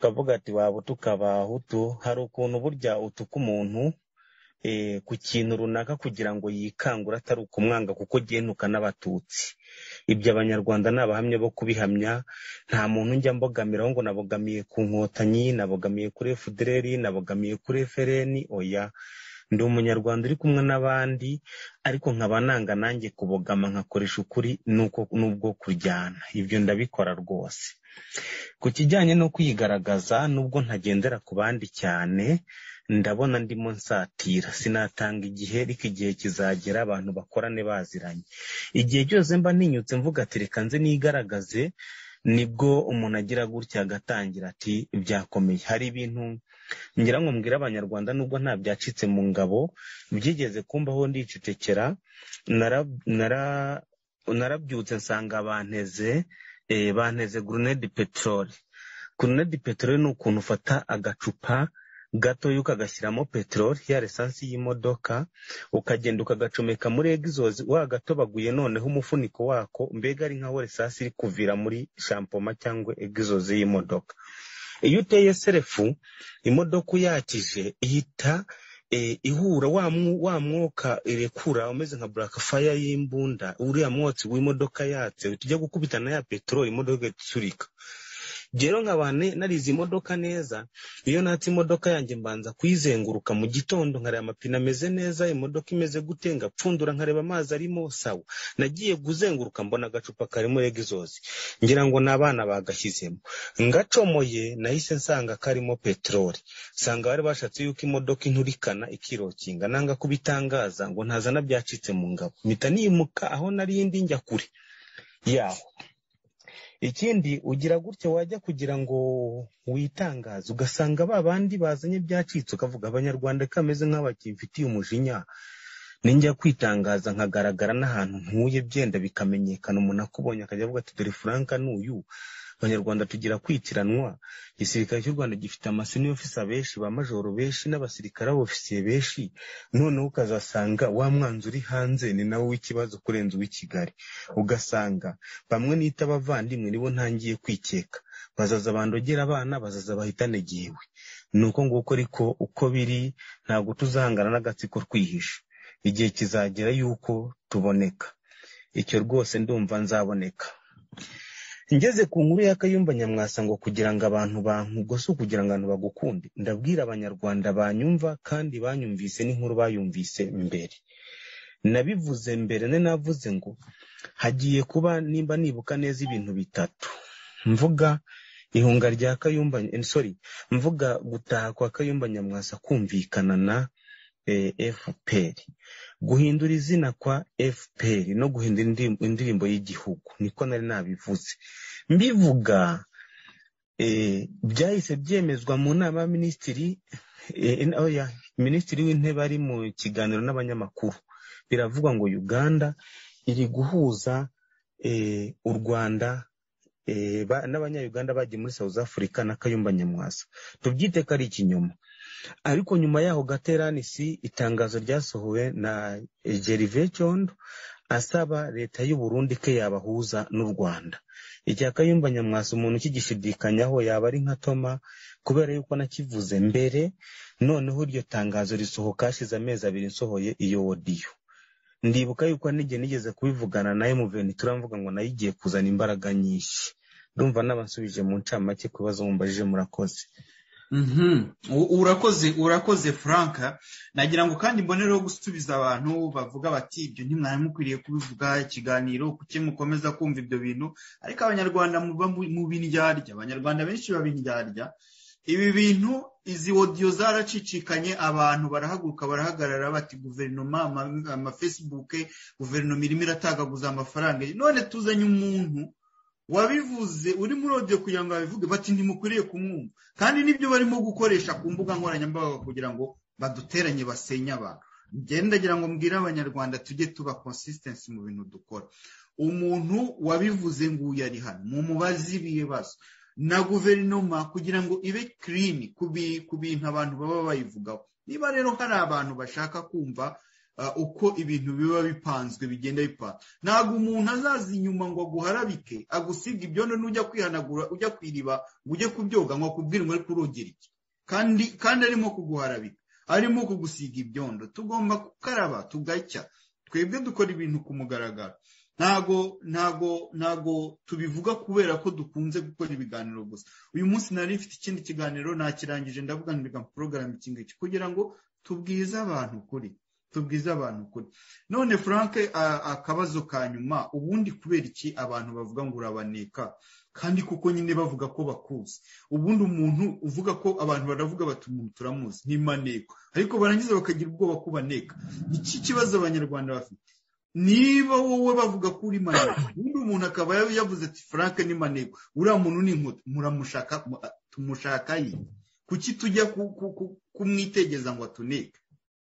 ukavuga ati waba utuka abahutu, hari ukuntu burya utuka umuntu eh, ku kintu runaka kugira ngo yikangure atari ukumwanga kuko gihenuka n'abatutsi. Ibyo abanyarwanda ni abahamya bo kubihamya. Nta muntu njya mbogamiraho ngo nabogamiye ku nkotanyi, nabogamiye kuri F D L R, nabogamiye kuri F L N. Oya, ndi umunyarwanda uri kumwe n'abandi, ariko nkaba nanga nanjye kubogama nkakoresha ukuri nuko nubwo kuryana. Ibyo ndabikora rwose. Ku kijyanye no kwigaragaza, nubwo ntagendera ku bandi cyane, ndabona ndimo nsatira. Sinatanga igihe, ariko igihe kizagera abantu bakorane baziranye. Igihe cyose mba ntinyutse mvuga ati reka nze nigaragaze, nibwo umuntu agira gutya agatangira ati byakomeye. Hari ibintu ngira ngo mbwira abanyarwanda, nubwo nta byacitse mu ngabo, byigeze kumbaho ndicecekera. nara nara narabyutse nsanga banteze eh banteze grenade petrol. Grenade petrol ni ukuntu ufata agacupa gato yukagashyiramo petrol ya essence y'imodoka, ukagenda ukagacomeka muri exhaust, wagatobaguye noneho umufuniko wako mbega ari nkaho essence iri kuvira muri shampoma cyangwa exhaust y'imodoka. Iyo uteye serefu imodoka yakije ihita eh, ihura wa mwuka irekura umeze nka black fire y'imbunda, uriya mwotsi w'imodoka yatse tujya gukubitana ya petrol imodoka iturika. Jero nkabane narize imodoka neza, iyo natse imodoka yanjye mbanza kuyizenguruka mu gitondo nkareba amapine ameze neza, imodoka imeze gutenga pfundura nkareba amazi arimo sawa. Nagiye guzenguruka mbona agacupa karimo exhaust, ngira ngo nabana bagashyizemo, ngacomoye nahise nsanga karimo petrol. Sanga bari bashatse yuko imodoka inturikana ikirokinga, nanga kubitangaza ngo ntazana byacitse mu ngabo, mpita nimuka aho nari ndi njya kure yaho. Ikindi ugira gutyo wajya kugira ngo witangaze, ugasanga babandi bazanye byacitse, ukavuga abanyarwanda kameze nk'abakimfitiye umujinya. Ninjya kwitangaza nkagaragara n'ahantu ntuye byenda bikamenyekana, umuntu akubonye akajya avuga ati dore Franka n'uyu. Abanyarwanda tugira kwitiranwa. Igisirikare cy'u Rwanda gifite amasenior officer benshi, ba majoro benshi, n'abasirikare ofisiye benshi. Noneho ukazasanga wa mwanzi uri hanze ni nawe w'ikibazo kurenza uw'i Kigali. Ugasanga bamwe nita abavandimwe nibo ntangiye kwikeka, bazaza bandogera abana, bazaza bahitane gihewe. Nuko nguko ariko uko biri, ntabwo tuzahangana n'agatsiko twihisha. Igihe kizagera yuko tuboneka. Icyo rwose ndumva nzaboneka. Ngeze ku nkuru ya Kayumba Nyamwasa ngo kugira ngo abantu bankugose, kugira ngo abantu bagukunde, ndabwira abanyarwanda banyumva kandi banyumvise n'inkuru bayumvise mbere. Nabivuze mbere, ne navuze ngo hagiye kuba, nimba nibuka neza, ibintu bitatu. Mvuga ihunga rya Kayumba, sorry, mvuga gutaha kwa Kayumba Nyamwasa kumvikana na eh, F P R, guhindura izina kwa F P R no guhindura indirimbo y'igihugu. Niko nari nabivuze. Mbivuga eh byahise byemezwa mu nama ministeri eh, oya ministeri w'intebe ari mu kiganiro n'abanyamakuru. Biravuga ngo Uganda iri guhuza eh u Rwanda eh n'abanya-Uganda bagiye muri South Africa na Kayumba Nyamwasa. Tubyite ko ari ikinyoma. Ariko nyuma yaho gaterani si itangazo ryasohowe na Gervais Condo asaba leta y'u Burundi ke yabahuza n'u Rwanda. Icya Kayumba Nyamwasa umuntu kigishidikanyaho yaba ari nka Toma, kubera yuko nakivuze mbere. Noneho iryo tangazo risohoka hashize amezi abiri nsohoye iyo audio. Ndibuka yuko nige nigeze kubivugana na M V N turamvuga ngo nayigiye kuzana imbaraga nyinshi. Ndumva nabansubije mu ncamake kubazo mumbajije. Murakoze. Mhm. Urakoze urakoze Franka. Nagira ngo kandi mbonereho gusubiza abantu bavuga bati ibyo ntimwari mukwiriye kubivuga ikiganiro, kuki mukomeza kumva ibyo bintu. Ariko abanyarwanda muba mu bindyarya, abanyarwanda benshi babindyarya. Ibi bintu izi audio zaracicikanye, abantu barahaguruka barahagarara bati guverinoma, ama, ama Facebook, guverinoma irimo iratagaguza amafaranga. None tuzanye umuntu wabivuze uri muri audio kugira ngo babivuge bati ntimukwiriye kumwumva, kandi nibyo barimo gukoresha ku mbuga nkoranyambaga kugira ngo baduteranye basenya abantu. Ngendagira ngo mbwira abanyarwanda tujye tuba consistency mu bintu dukora. Umuntu wabivuze ngo uyari hano mu mubazi ibibazo na guverinoma kugira ngo ibe clean kubi kubintu abantu baba bayivugaho. Niba rero hari abantu bashaka kumva uko ibintu biba bipanzwe bigenda bipanzwe. Ntabwo umuntu azaza inyuma ngo aguharabike agusiga ibyondo n'ujya kwihanagura ujya kwiriba ngo ujye kubyoga ngo akubwire ngo ari kurogera iki, kandi kandi arimo kuguharabika, arimo kugusiga ibyondo. Tugomba gukaraba tugacya. Twebwe dukora ibintu ku mugaragaro, ntago ntago ntago tubivuga kubera ko dukunze gukora ibiganiro gusa. Uyu munsi nari mfite ikindi kiganiro nakirangije, ndavuga ngo reka program ikingiki kugira ngo tubwize abantu kuri tubwize abantu kuri. None Frank, akabazo ka nyuma, ubundi kubera iki abantu bavuga ngo urabaneka kandi kuko nyine bavuga ko bakuzi? Ubundi umuntu uvuga ko abantu baravuga bati umuntu turamuzi ni maneko, ariko barangiza bakagira ubwoba kubaneka. Iki kibazo abanyarwanda bafite. Niba wowe bavuga ko uri maneko, ubundi umuntu akaba yavuze ati Frank ni maneko, uriya muntu ni inkuta, muramushaka tumushaka yi kuki tujya kumwitegeza ngo atuneke?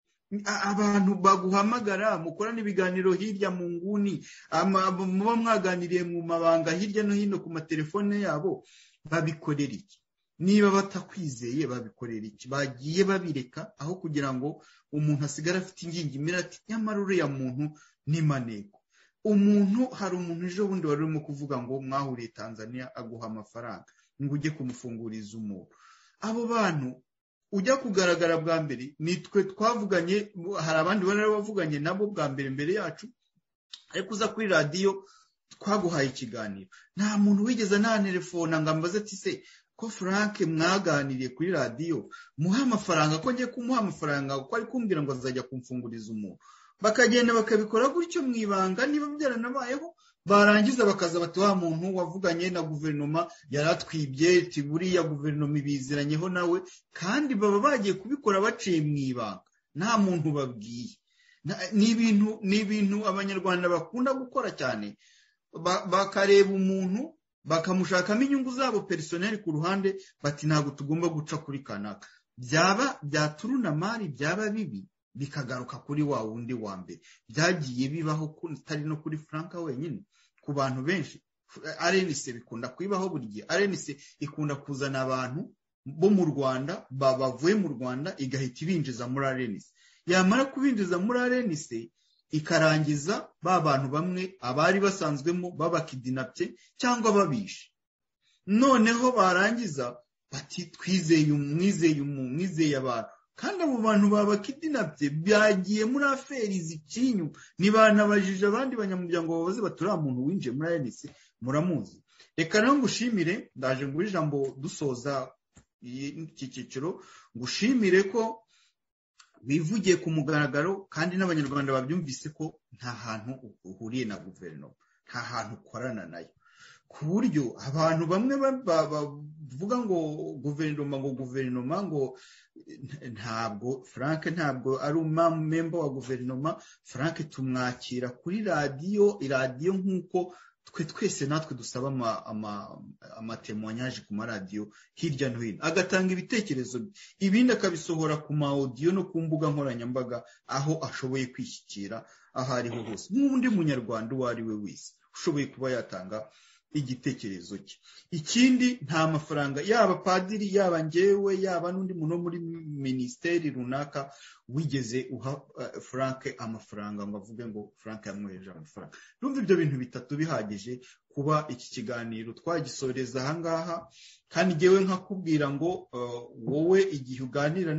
Abantu baguhamagara mukorana ibiganiro hirya mu nguni, muba mwaganiriye mu mabanga hirya no hino ku matelefone yabo, babikorera iki? Niba batakwizeye babikorera iki? Bagiye babireka aho kugira ngo umuntu asigara afite ingingimira ati nyamara uriya muntu ni maneko. Umuntu, hari umuntu ejo bundi wari urimo kuvuga ngo mwahuriye Tanzania aguha amafaranga ngo ujye kumufunguriza umuntu. Abo bantu ujya kugaragara bwa mbere nitwe twavuganye, hari abandi bari bavuganye nabo bwa mbere mbere yacu, ariko uza kuri radio twaguhaye ikiganiro nta muntu wigeze nta telefone ngo ambaze ati se ko Frank mwaganiriye kuri radio muha amafaranga, ko ngiye kumuha amafaranga ko ari kumbwira ngo azajya kumfunguriza umuntu. Bakagenda bakabikora gutyo mwibanga, niba byaranabayeho barangiza bakaza bati wa muntu wavuganye na guverinoma yaratwibye, ati buriya guverinoma ibiziranyeho nawe, kandi baba bagiye kubikora baciye mwibanga, nta muntu babwiye. Ni ibintu ni ibintu abanyarwanda bakunda gukora cyane, bakareba umuntu bakamushakamo inyungu zabo personnel ku ruhande, bati ntabwo tugomba guca kuri kanaka. Byaba byaturuna mari, byaba bibi bikagaruka kuri wa wundi wa mbere. Byagiye bibaho kutari no kuri Frank wenyine, ku bantu benshi. R N C bikunda kwibaho buri gihe. R N C ikunda kuzana abantu bo mu Rwanda, bavuye mu Rwanda igahita ibinjiza muri R N C. Yamara kubinjiza muri R N C ikarangiza ba bantu bamwe abari basanzwemo babakidinapye cyangwa babishe. Noneho barangiza bati twizeye umwizeye umwizeye abantu, kandi abo bantu babakidinapye byagiye muri aferi zikinyu. Nibanabajije abandi banyamuryango babaze batura muntu winjiye muri R N C muramuzi. Reka naho ngushimire, ndaje ngo ijambo dusoza iki cyiciro, ngushimire ko bivugiye ku mugaragaro kandi n'abanyarwanda babyumvise ko nta hantu uhuriye na guverinoma, nta hantu ukorana nayo, ku buryo abantu bamwe bavuga ngo guverinoma ngo guverinoma ngo ntabwo Frank ntabwo ari umumember wa guverinoma. Frank tumwakira kuri radio iradiyo nk'uko twe twese natwe dusaba amatemwanyaje ku maradiyo hirya no hino, agatanga ibitekerezo, ibindi akabisohora ku ma audio no ku mbuga nkoranyambaga aho ashoboye kwishyikira aho ariho hose, nk'undi munyarwanda uwo ari we wese ushoboye kuba yatanga igitekerezo cye. Ikindi, nta mafaranga yaba padiri yaba ngewe yaba n'undi muntu muri ministeri runaka wigeze uha uh, Frank amafaranga ngo avuge ngo Frank yamwejeje amafaranga. Numva ibyo bintu bitatu bihagije kuba iki kiganiro twagisoreza aha ngaha, kandi ngewe nkakubwira ngo uh, wowe igihe uganira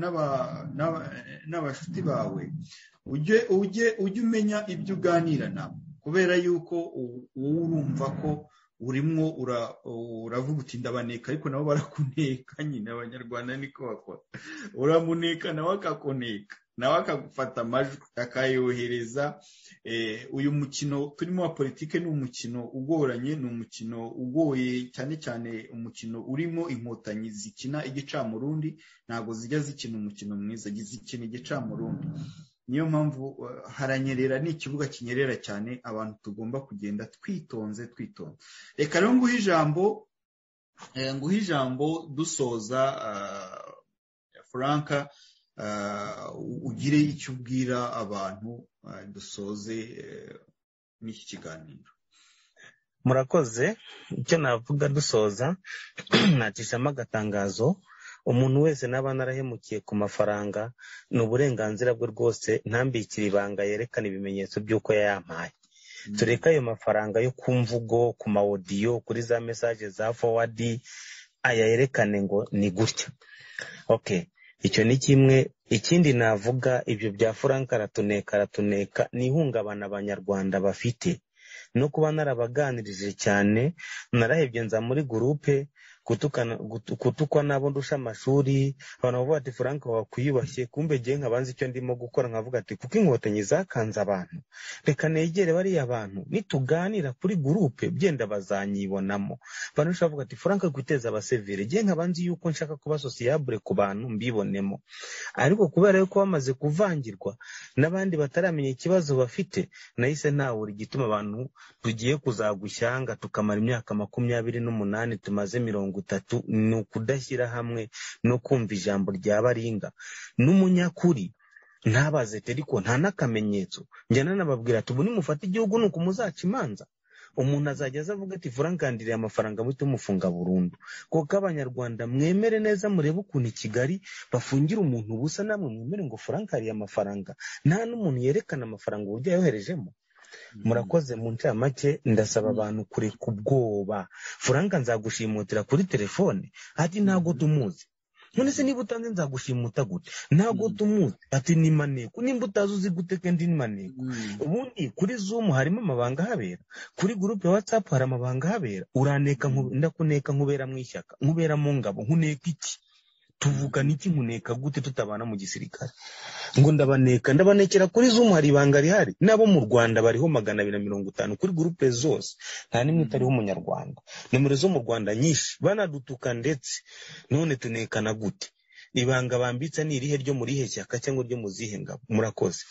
n'abashuti bawe ujye ujye ujye umenya ibyo uganira nabo, kubera yuko wowe urumva ko urimo uravuga uti ndabaneka, ariko nabo barakuneka. Nyine abanyarwanda niko bakora, uramuneka nawe akakuneka, nawe akagufata amajwi akayohereza. Uyu mukino turimo wa politike ni umukino ugoranye, ni umukino ugoye cyane cyane, umukino urimo inkotanyi zikina igicamurundi, ntabwo zijya zikina umukino mwiza, zikina igicamurundi. Niyo mpamvu haranyerera, ni ikibuga kinyerera cyane, abantu tugomba kugenda twitonze twitonze. Reka rero nguhe ijambo nguhe ijambo dusoza Frank, ugire icyo ubwira abantu dusoze n'iki kiganiro. Murakoze. Icyo navuga dusoza, natishamo agatangazo umuntu wese naba narahemukiye ku mafaranga ni uburenganzira bwe rwose, ntambikire ibanga yerekana ibimenyetso by'uko yayampaye. Tureka ayo mafaranga yo ku mvugo, ku mawodiyo, kuri za message za forward, aya yerekane ngo ni gutya. Okay, icyo ni kimwe. Ikindi navuga, ibyo bya Frank aratuneka aratuneka ni ihungabana abanyarwanda bafite, no kuba narabaganirije cyane. Narahebye nza muri groupe kutukana kutukwa nabo ndusha amashuri, abantu bavuga ati Frank wakwiyubashye, kumbe giye nkabanza icyo ndimo gukora, nkavuga ati kuko inkotanyi zakanze abantu, reka negere bari abantu nituganira kuri groupe byenda bazanyibonamo. Abantu shavuga ati Frank kwiteza abasevere, giye nkabanza yuko nshaka kuba sociable ku bantu mbibonemo. Ariko kubera yuko bamaze kuvangirwa n'abandi bataramenya ikibazo bafite, nahise ntawuri gituma abantu tugiye kuzagushyanga tukamara imyaka makumyabiri n'umunani tumaze mirongo itatu, ni ukudashyira hamwe no kumva ijambo rya baringa n'umunyakuri. Ntabaze teriko nta nakamenyetso, njyana nababwira tubu nimufata igihugu nuko muzaca imanza. Umuntu azajya azavuga ati Frank andiriye amafaranga muto mufunga burundu. Kuko abanyarwanda mwemere neza, murebe ukuntu i Kigali bafungira umuntu ubusa, namwe mwemere ngo Frank ariye amafaranga, nta n'umuntu yerekana amafaranga uburyo yoherejemo. Murakoze mu ncamake, ndasaba abantu kure kubwoba. Frank nzagushimutira kuri telefone ati ntago tumuzi. None se niba utanze nzagushimuta gute? Ntago tumuzi ati ni maneko, nimba utazuzi gute kandi ni maneko. Ubundi kuri Zoom harimo amabanga habera, kuri groupe ya WhatsApp hari amabanga habera. Uraneka ndakuneka nkubera mwishyaka, nkubera mu ngabo, nkuneka iki? Tuvuga niki nkuneka gute tutabana mu gisirikare? Ngo ndabaneka ndabanekera kuri Zoom hari ibanga rihari. Nabo mu Rwanda bariho magana abiri na mirongo itanu kuri groupe zose, nta nimwe utariho umunyarwanda. Nimero zo mu Rwanda nyinshi banadutuka ndetse. None tunekana gute? Ibanga bambitse ni irihe ryo muri heshyaka cyangwa ryo muzihe ngabo? Murakoze.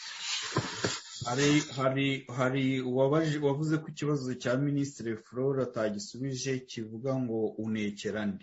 hari hari hari wabaje wavuze ku kibazo cya Ministre Flora atagisubije kivuga ngo unekerande.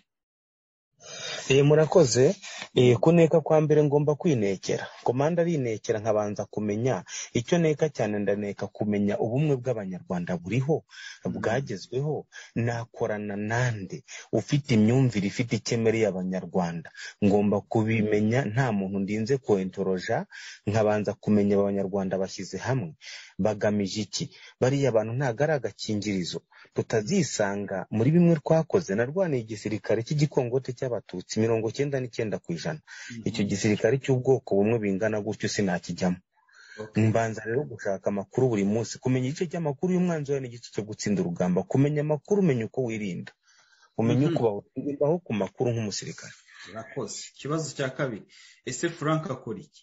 Eh murakoze. Eh kuneka kwa mbere ngomba kwinekera. Komanda arinekera nkabanza kumenya icyo neka cyane, ndaneka kumenya ubumwe bw'abanyarwanda buriho bwagezweho, nakorana nande ufite imyumvire ifite ikemere y'abanyarwanda. Ngomba kubimenya, nta muntu ndinze ko entoroja, nkabanza kumenya abanyarwanda bashyize hamwe bagamije iki. Bari abantu ntagaraga kingirizo tutazisanga muri bimwe twakoze. Narwaniye igisirikare cy'igikongote cy'abatutsi mirongo cyenda n'icyenda ku ijana. Icyo gisirikare cy'ubwoko bumwe bingana gutyo sinakijyamo. Mbanza rero gushaka amakuru buri munsi, kumenya igice cy'amakuru y'umwanzi wawe n'igice cyo gutsinda urugamba. Kumenya amakuru, umenya uko wirinda, umenya uko baho ku makuru nk'umusirikare. Murakoze. Ikibazo cya kabiri, ese Frank akora iki?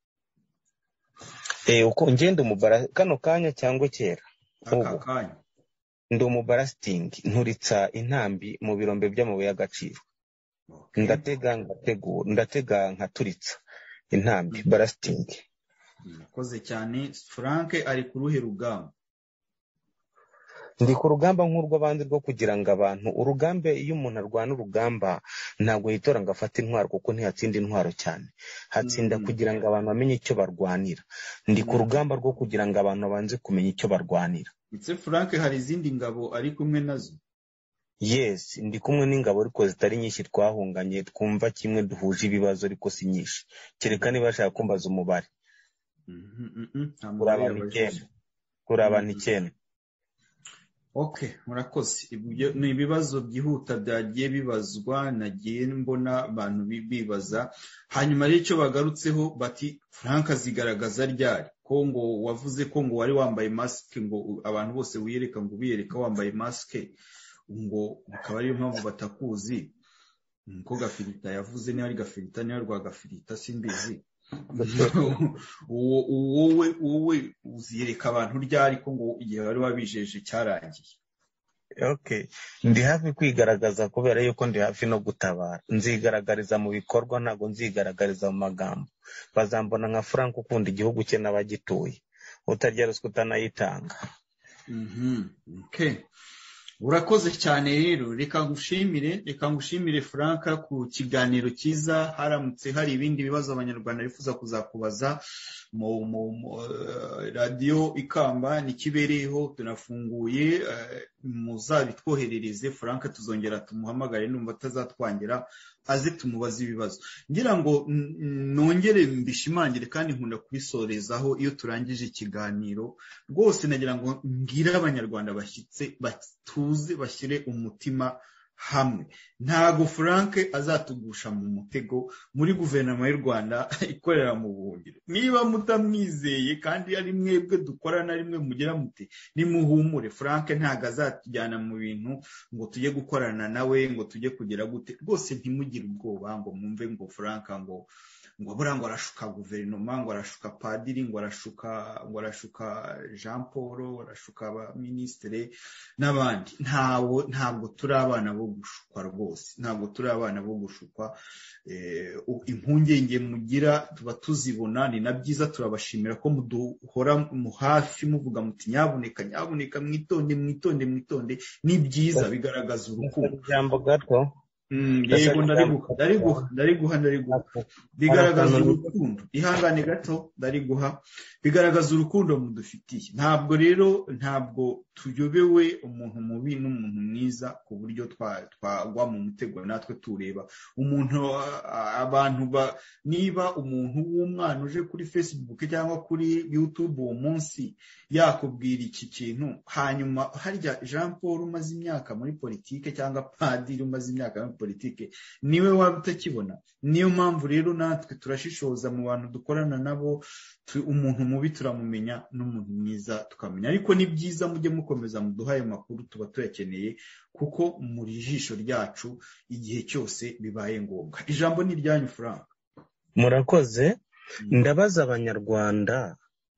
Eh uko ngende umubara kano kanya cyangwa kera? Aka kanya ndi umubarasting, nturitsa intambi mu birombe by'amabuye y'agaciro. Okay. Ndatega ngategura ndatega nkaturitsa intambi barasting. Murakoze cyane. Frank ari ku ruhe rugamba? Ndi ku rugamba nk'urw'abandi rwo kugira ngo abantu urugambe, iyo umuntu arwana urugamba ntabwo yitora ngo afate intwaro, kuko ntihatsinda intwaro cyane, hatsinda mm. kugira ngo abantu bamenye icyo barwanira. Ndi ku rugamba rwo kugira ngo abantu banze kumenya icyo barwanira. Ese Frank hari izindi ngabo ari kumwe nazo? Yes, ndi kumwe n'ingabo ariko zitari nyinshi, twahunganye twumva kimwe, duhuje ibibazo ariko si nyinshi. Kereka niba bashaka kumbaza umubare. Mhm. Kuri abantu icyenda. Kuri abantu icyenda. Okay, murakoze. Ibyo ni ibibazo byihuta byagiye bibazwa, nagiye mbona abantu bibaza. Hanyuma rero icyo bagarutseho bati Frank azigaragaza ryari? Ko ngo wavuze ko ngo wari wambaye mask, ngo abantu bose wiyereka ngo biyereka wambaye mask, ngo akaba ariyo mpamvu batakuzi. Ko Gafirita yavuze ni ari Gafirita ni rwa Gafirita simbizi. wowe wowe uziyereka abantu ryari ko ngo igihe wari wabijeje cyarangiye? Okay, ndi hafi kwigaragaza kubera yuko ndi hafi no gutabara. Nzigaragariza mu bikorwa, ntago nzigaragariza mu magambo. Bazambona nka Frank ukunda igihugu cye n'abagituye, utarya ruswa utanayitanga. Mhm. Okay. Urakoze cyane rero, reka ngushimire, reka ngushimire Frank ku kiganiro cyiza. Haramutse hari ibindi bibazo abanyarwanda bifuza kuzakubaza mu mu uh, radio Ikamba nikibereyeho, tunafunguye uh, muzabitwoherereze Frank tuzongera tumuhamagare numva atazatwangira aze tumubaze ibibazo ngira ngo nongere mbishimangire kandi nkunda kubisorezaho iyo turangije ikiganiro rwose nagira ngo mbwire abanyarwanda bashyitse batuze bashyire umutima hamwe ntago Frank azatugusha mu mutego muri guverinoma y'u Rwanda ikorera mu buhungiro niba mutamwizeye kandi ari mwebwe dukorana rimwe mugira muti nimuhumure Frank ntago azatujyana mu bintu ngo tujye gukorana nawe ngo tujye kugira gute rwose ntimugire ubwoba ngo mwumve ngo Frank ngo ngo bura ngo arashuka guverinoma ngo arashuka padiri ngo arashuka ngo arashuka Jean Paul arashuka aba ministre n'abandi ntawo ntabwo turi abana bo gushukwa rwose ntabwo turi abana bo gushukwa eh, impungenge mugira tuba tuzibona ni nabyiza turabashimira ko muduhora mu hafi muvuga muti nyabuneka nyabuneka mwitonde mwitonde mwitonde ni byiza bigaragaza urukundo jambo gato yego ndariguha ndariguha ndariguha ndariguha bigaragaza urukundo ihangane gato ndariguha bigaragaza urukundo mudufitiye ntabwo rero ntabwo tuyobewe umuntu mubi n'umuntu mwiza ku buryo twagwa mu mutego natwe tureba umuntu abantu niba umuntu w'umwana uje kuri Facebook cyangwa kuri YouTube uwo munsi yakubwira iki kintu hanyuma harya Jean Paul umaze imyaka muri politike cyangwa padiri umaze imyaka muri politike niwe wabutakibona niyo mpamvu rero natwe turashishoza mu bantu dukorana nabo umuntu mubi turamumenya n'umuntu mwiza tukamenya ariko ni byiza mujye mukomeza muduhaye makuru tuba tuyakeneye kuko muri jisho ryacu igihe cyose bibaye ngombwa ijambo ni ryanyu Frank murakoze ndabaza abanyarwanda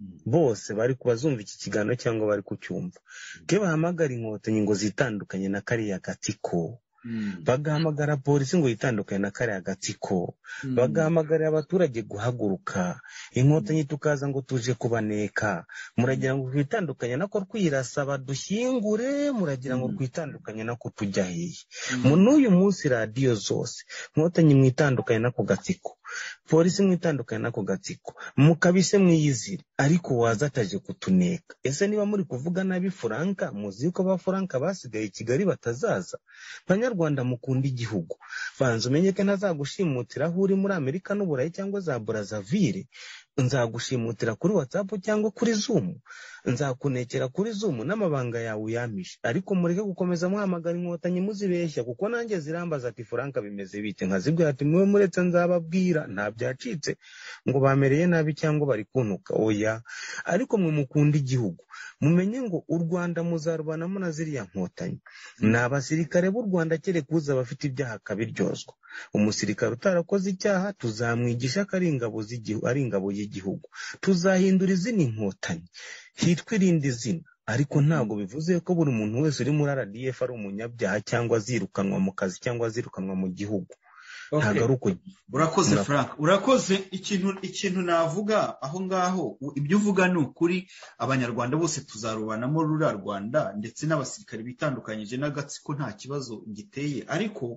bose bari kubazumva iki kiganiro cyangwa bari kucyumva ke bahamagara inkotanyi ngo zitandukanye na kariya gatsiko bagahamagara polisi ngo yitandukanye na kariya gatsiko bagahamagara abaturage guhaguruka inkotanyi tukaza ngo tuje kubaneka muragira ngo twitandukanye nako twirasa badushyingure muragira ngo twitandukanye nako tujya hehe mu n'uyu munsi radiyo zose inkotanyi mwitandukanye nako gatsiko polisi mwitandukanye nako gatsiko mukabise mwiyizire ariko wazataje kutuneka ese niba muri kuvuga nabi Frank muzi ko ba Frank basigaye i Kigali batazaza Banyarwanda mukunda igihugu banza umenye ko ntazagushimutira aho uri muri Amerika n'Uburayi cyangwa za Brazzaville nzagushimutira kuri WhatsApp cyangwa kuri Zoom nzakunekera kuri Zoom n'amabanga yawe uyamishe ariko mureke gukomeza muhamagara inkotanyi muzibeshya kuko nanjye zirambaza ati Frank bimeze bite nkazibwira ati mwe muretse nzababwira nta byacitse ngo bamereye nabi cyangwa bari kuntuka oya ariko mwe mukunda igihugu mumenye ngo u Rwanda muzarwanamo na ziriya nkotanyi n'abasirikare b'u Rwanda kere kuza bafite ibyaha kabiryozwa umusirikare utarakoze icyaha tuzamwigisha ko ari ingabo z'igihugu ari ingabo y'igihugu tuzahindura izina inkotanyi hitwa irindi zina ariko ntabwo bivuze ko buri muntu wese uri muri R D F ari umunyabyaha cyangwa azirukanwa mu kazi cyangwa azirukanwa mu gihugu Okay. Urakoze Frank urakoze ikintu ikintu navuga aho ngaho ibyo uvuga ni ukuri abanyarwanda bose tuzarubanamo rura Rwanda ndetse n'abasirikare bitandukanyije n'agatsiko nta kibazo giteye ariko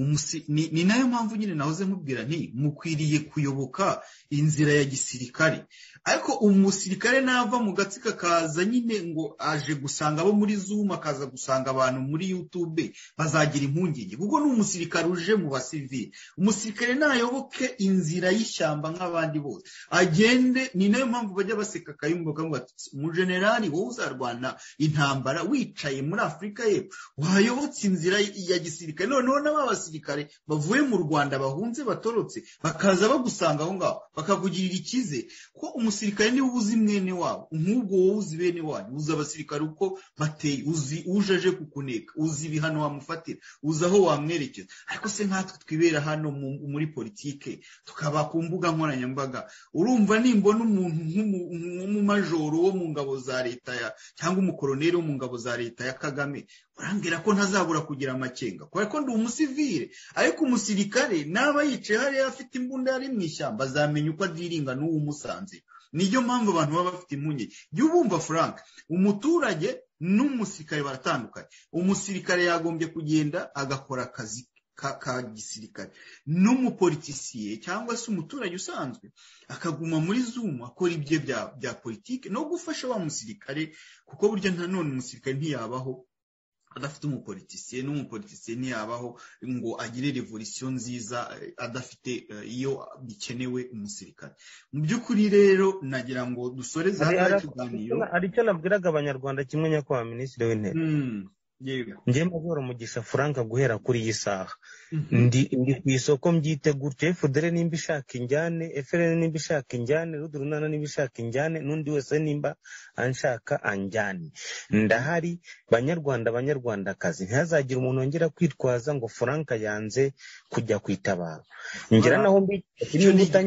ni, ni nayo mpamvu nyine nahoze nkubwira nti mukwiriye kuyoboka inzira ya gisirikare ariko umusirikare nava mu gatsika kaza nyine ngo aje gusanga abo muri Zoom akaza gusanga abantu muri YouTube bazagira impungenge kuko n'umusirikare uje mu basivili umusirikare nayoboke inzira y'ishyamba nk'abandi bose agende ni nayo mpamvu bajya baseka Kayumba kavuga ati mu generali wowe uzarwana intambara wicaye muri Afrika y'Epfo wayobotse inzira ya gisirikare noneho n'abasirikare bavuye mu Rwanda bahunze batorotse bakaza bagusanga aho ngaho bakakugirira ikize ko umusirikare ni ubuzi mwene wabo nk'ubwo wowe uzi bene wanyu uzi abasirikare uko bateye uzi ujeje kukuneka uzi ibihano wamufatira uzi aho wamwerekeza ariko se nkatwe twibera hano muri politike tukaba ku mbuga nkoranyambaga urumva nimbona umuntu nk'umumajoro wo mu ngabo za leta ya cyangwa umukoroneri wo mu ngabo za leta ya Kagame urambwira ko ntazabura kugira amakenga kubera ko ndi umusivile ariko umusirikare naba yicaye hariya afite imbunda yari mu ishyamba azamenya uko adiringa n'uwo musanze niyo mpamvu abantu baba bafite impungenge y'ubumva Frank umuturage n'umusirikare baratandukanye umusirikare yagombye kugenda agakora akazi ka, ka gisirikare n'umupolitisiye cyangwa se umuturage usanzwe akaguma muri Zoom akora ibye bya bya politike no gufasha wa musirikare kuko buryo nta none umusirikare ntiyabaho adafite umupolitisiye n'umupolitisiye ntiyabaho ngo agire revolution nziza adafite iyo bikenewe umusirikare. Mu by'ukuri rero nagira ngo dusoreze hano ikiganiro. Aricyo nabwiraga abanyarwanda kimwe nyakubahwa minisitiri w'intebe. Njye Majoro Mugisha Frank guhera kuri iyi saha ndi ndi ku isoko mbyite gutyo, F D L nimba ishaka injyane, F L N nimba ishaka injyane, Rudurunana nimba ishaka injyane, n'undi wese nimba anshaka anjyane. Ndahari banyarwanda banyarwandakazi, ntihazagira umuntu wongera kwitwaza ngo Frank yanze kujya kwitabara. Ngira naho mbi nimba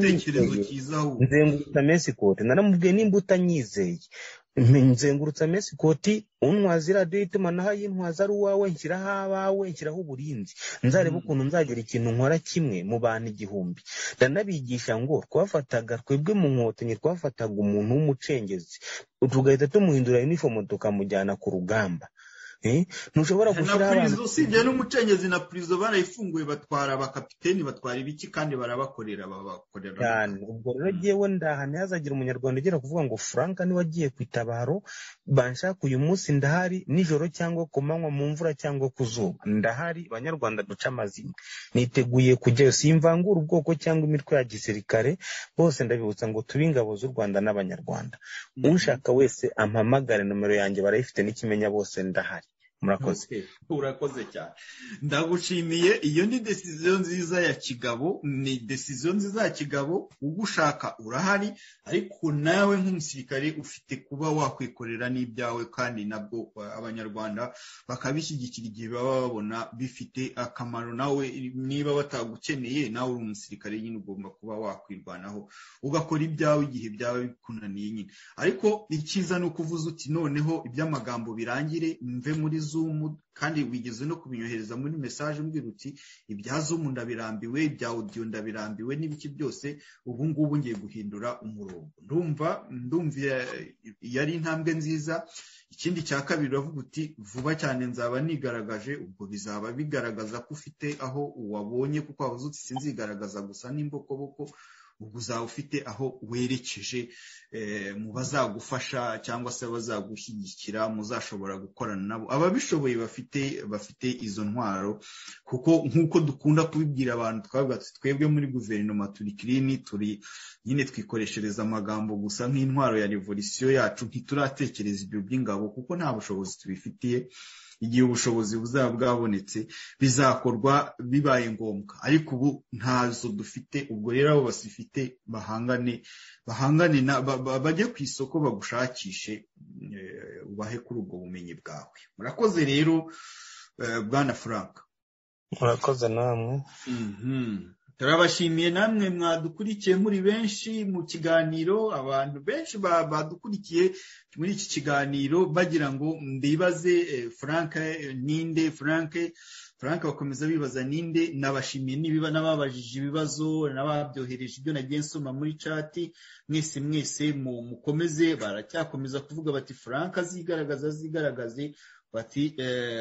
nzengurutsa Mexicote, naramubwiye nimba utanyizeye nzengurutsa Mexicote, untwaza radio itumanaho y'intwaza ari uwawe, nshyiraho abawe, nshyiraho uburinzi, nzareba ukuntu nzagira ikintu nkora kimwe mu bantu igihumbi. Ndanabigisha ngo twafataga twebwe mu nkotanyi twafataga umuntu w'umucengezi tugahita tumuhindura uniform tukamujyana ku rugamba. Eh ntushobora gushira abantu usibye n'umucengezi na prizo barayifunguye batwara abakapiteni batwara ibiki kandi barabakorera babakorera cyane. Ubwo rero jewe ndahane hazagira umunyarwanda ugera kuvuga ngo Frank ni wagiye kwitabaro, banshaka uyu munsi ndahari, nijoro cyangwa kumanywa mu mvura cyangwa kuzuba ndahari. Banyarwanda duca amazina, niteguye kujya simvangura ubwoko cyangwa imitwe ya gisirikare, bose ndabibutsa ngo tubi ingabo z'u Rwanda n'abanyarwanda. Unshaka wese ampamagare, nomero yanjye barayifite n'ikimenya, bose ndahari. Murakoze. Okay. Urakoze cyane. Ndagushimiye. Iyo ni decision nziza ya kigabo, ni decision nziza ya kigabo. Ugushaka urahari, ariko nawe nk'umusirikare ufite kuba wakwikorera n'ibyawe, kandi nabwo abanyarwanda bakabishyigikira igihe baba babona bifite akamaro. Nawe niba batagukeneye, nawe uri umusirikare nyine ugomba kuba wakwirwanaho ugakora ibyawe igihe byawe bikunaniye nyine. Ariko ikiza no kuvuza uti noneho iby'amagambo birangire, mve muri Zoom, kandi wigeze no kubinyohereza muri message mbwira uti ibya Zoom ndabirambiwe, ibya audio ndabirambiwe, n'ibiki byose ubu ngubu ngiye guhindura umurongo. Ndumva ndumva yari intambwe nziza. Ikindi cya kabiri uravuga uti vuba cyane nzaba nigaragaje, ubwo bizaba bigaragaza ko ufite aho wabonye, kuko wavuze uti sinzigaragaza gusa n'imbokoboko, ubwo uzaba ufite aho werekeje mu bazagufasha cyangwa se bazagushyigikira, muzashobora gukorana nabo ababishoboye bafite bafite izo ntwaro. Kuko nk'uko dukunda kubibwira abantu, twavuga twebwe muri guverinoma turi clean, turi nyine twikoreshereza amagambo gusa nk'intwaro ya revolution yacu, ntituratekereza ibyo by'ingabo kuko nta bushobozi tubifitiye. Igihe ubushobozi buzaba bwabonetse bizakorwa bibaye ngombwa, ariko ubu ntazo dufite. Ubwo rero abo basifite bahangane bahangane bajye ku isoko bagushakishe, ubahe kuri ubwo bumenyi bwawe. Murakoze rero bwana Frank. Murakoze namwe. Mhm. Turabashimiye namwe mwadukurikiye muri benshi mu kiganiro. Abantu benshi badukurikiye muri iki kiganiro bagira ngo mbibaze Frank ninde, Frank Frank bakomeza bibaza ninde. Nabashimiye nibiba nababajije ibibazo, nababyohereje ibyo nagiye nsoma muri chat. Mwese mwese mukomeze, baracyakomeza kuvuga bati Frank azigaragaza azigaragaze, bati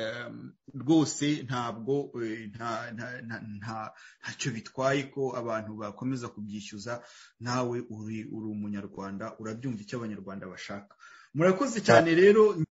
rwose ntabwo nta nta ntacyo bitwaye ko abantu bakomeza kubyishyuza. Nawe uri uri umunyarwanda, urabyumva icyo abanyarwanda bashaka. Murakoze cyane rero.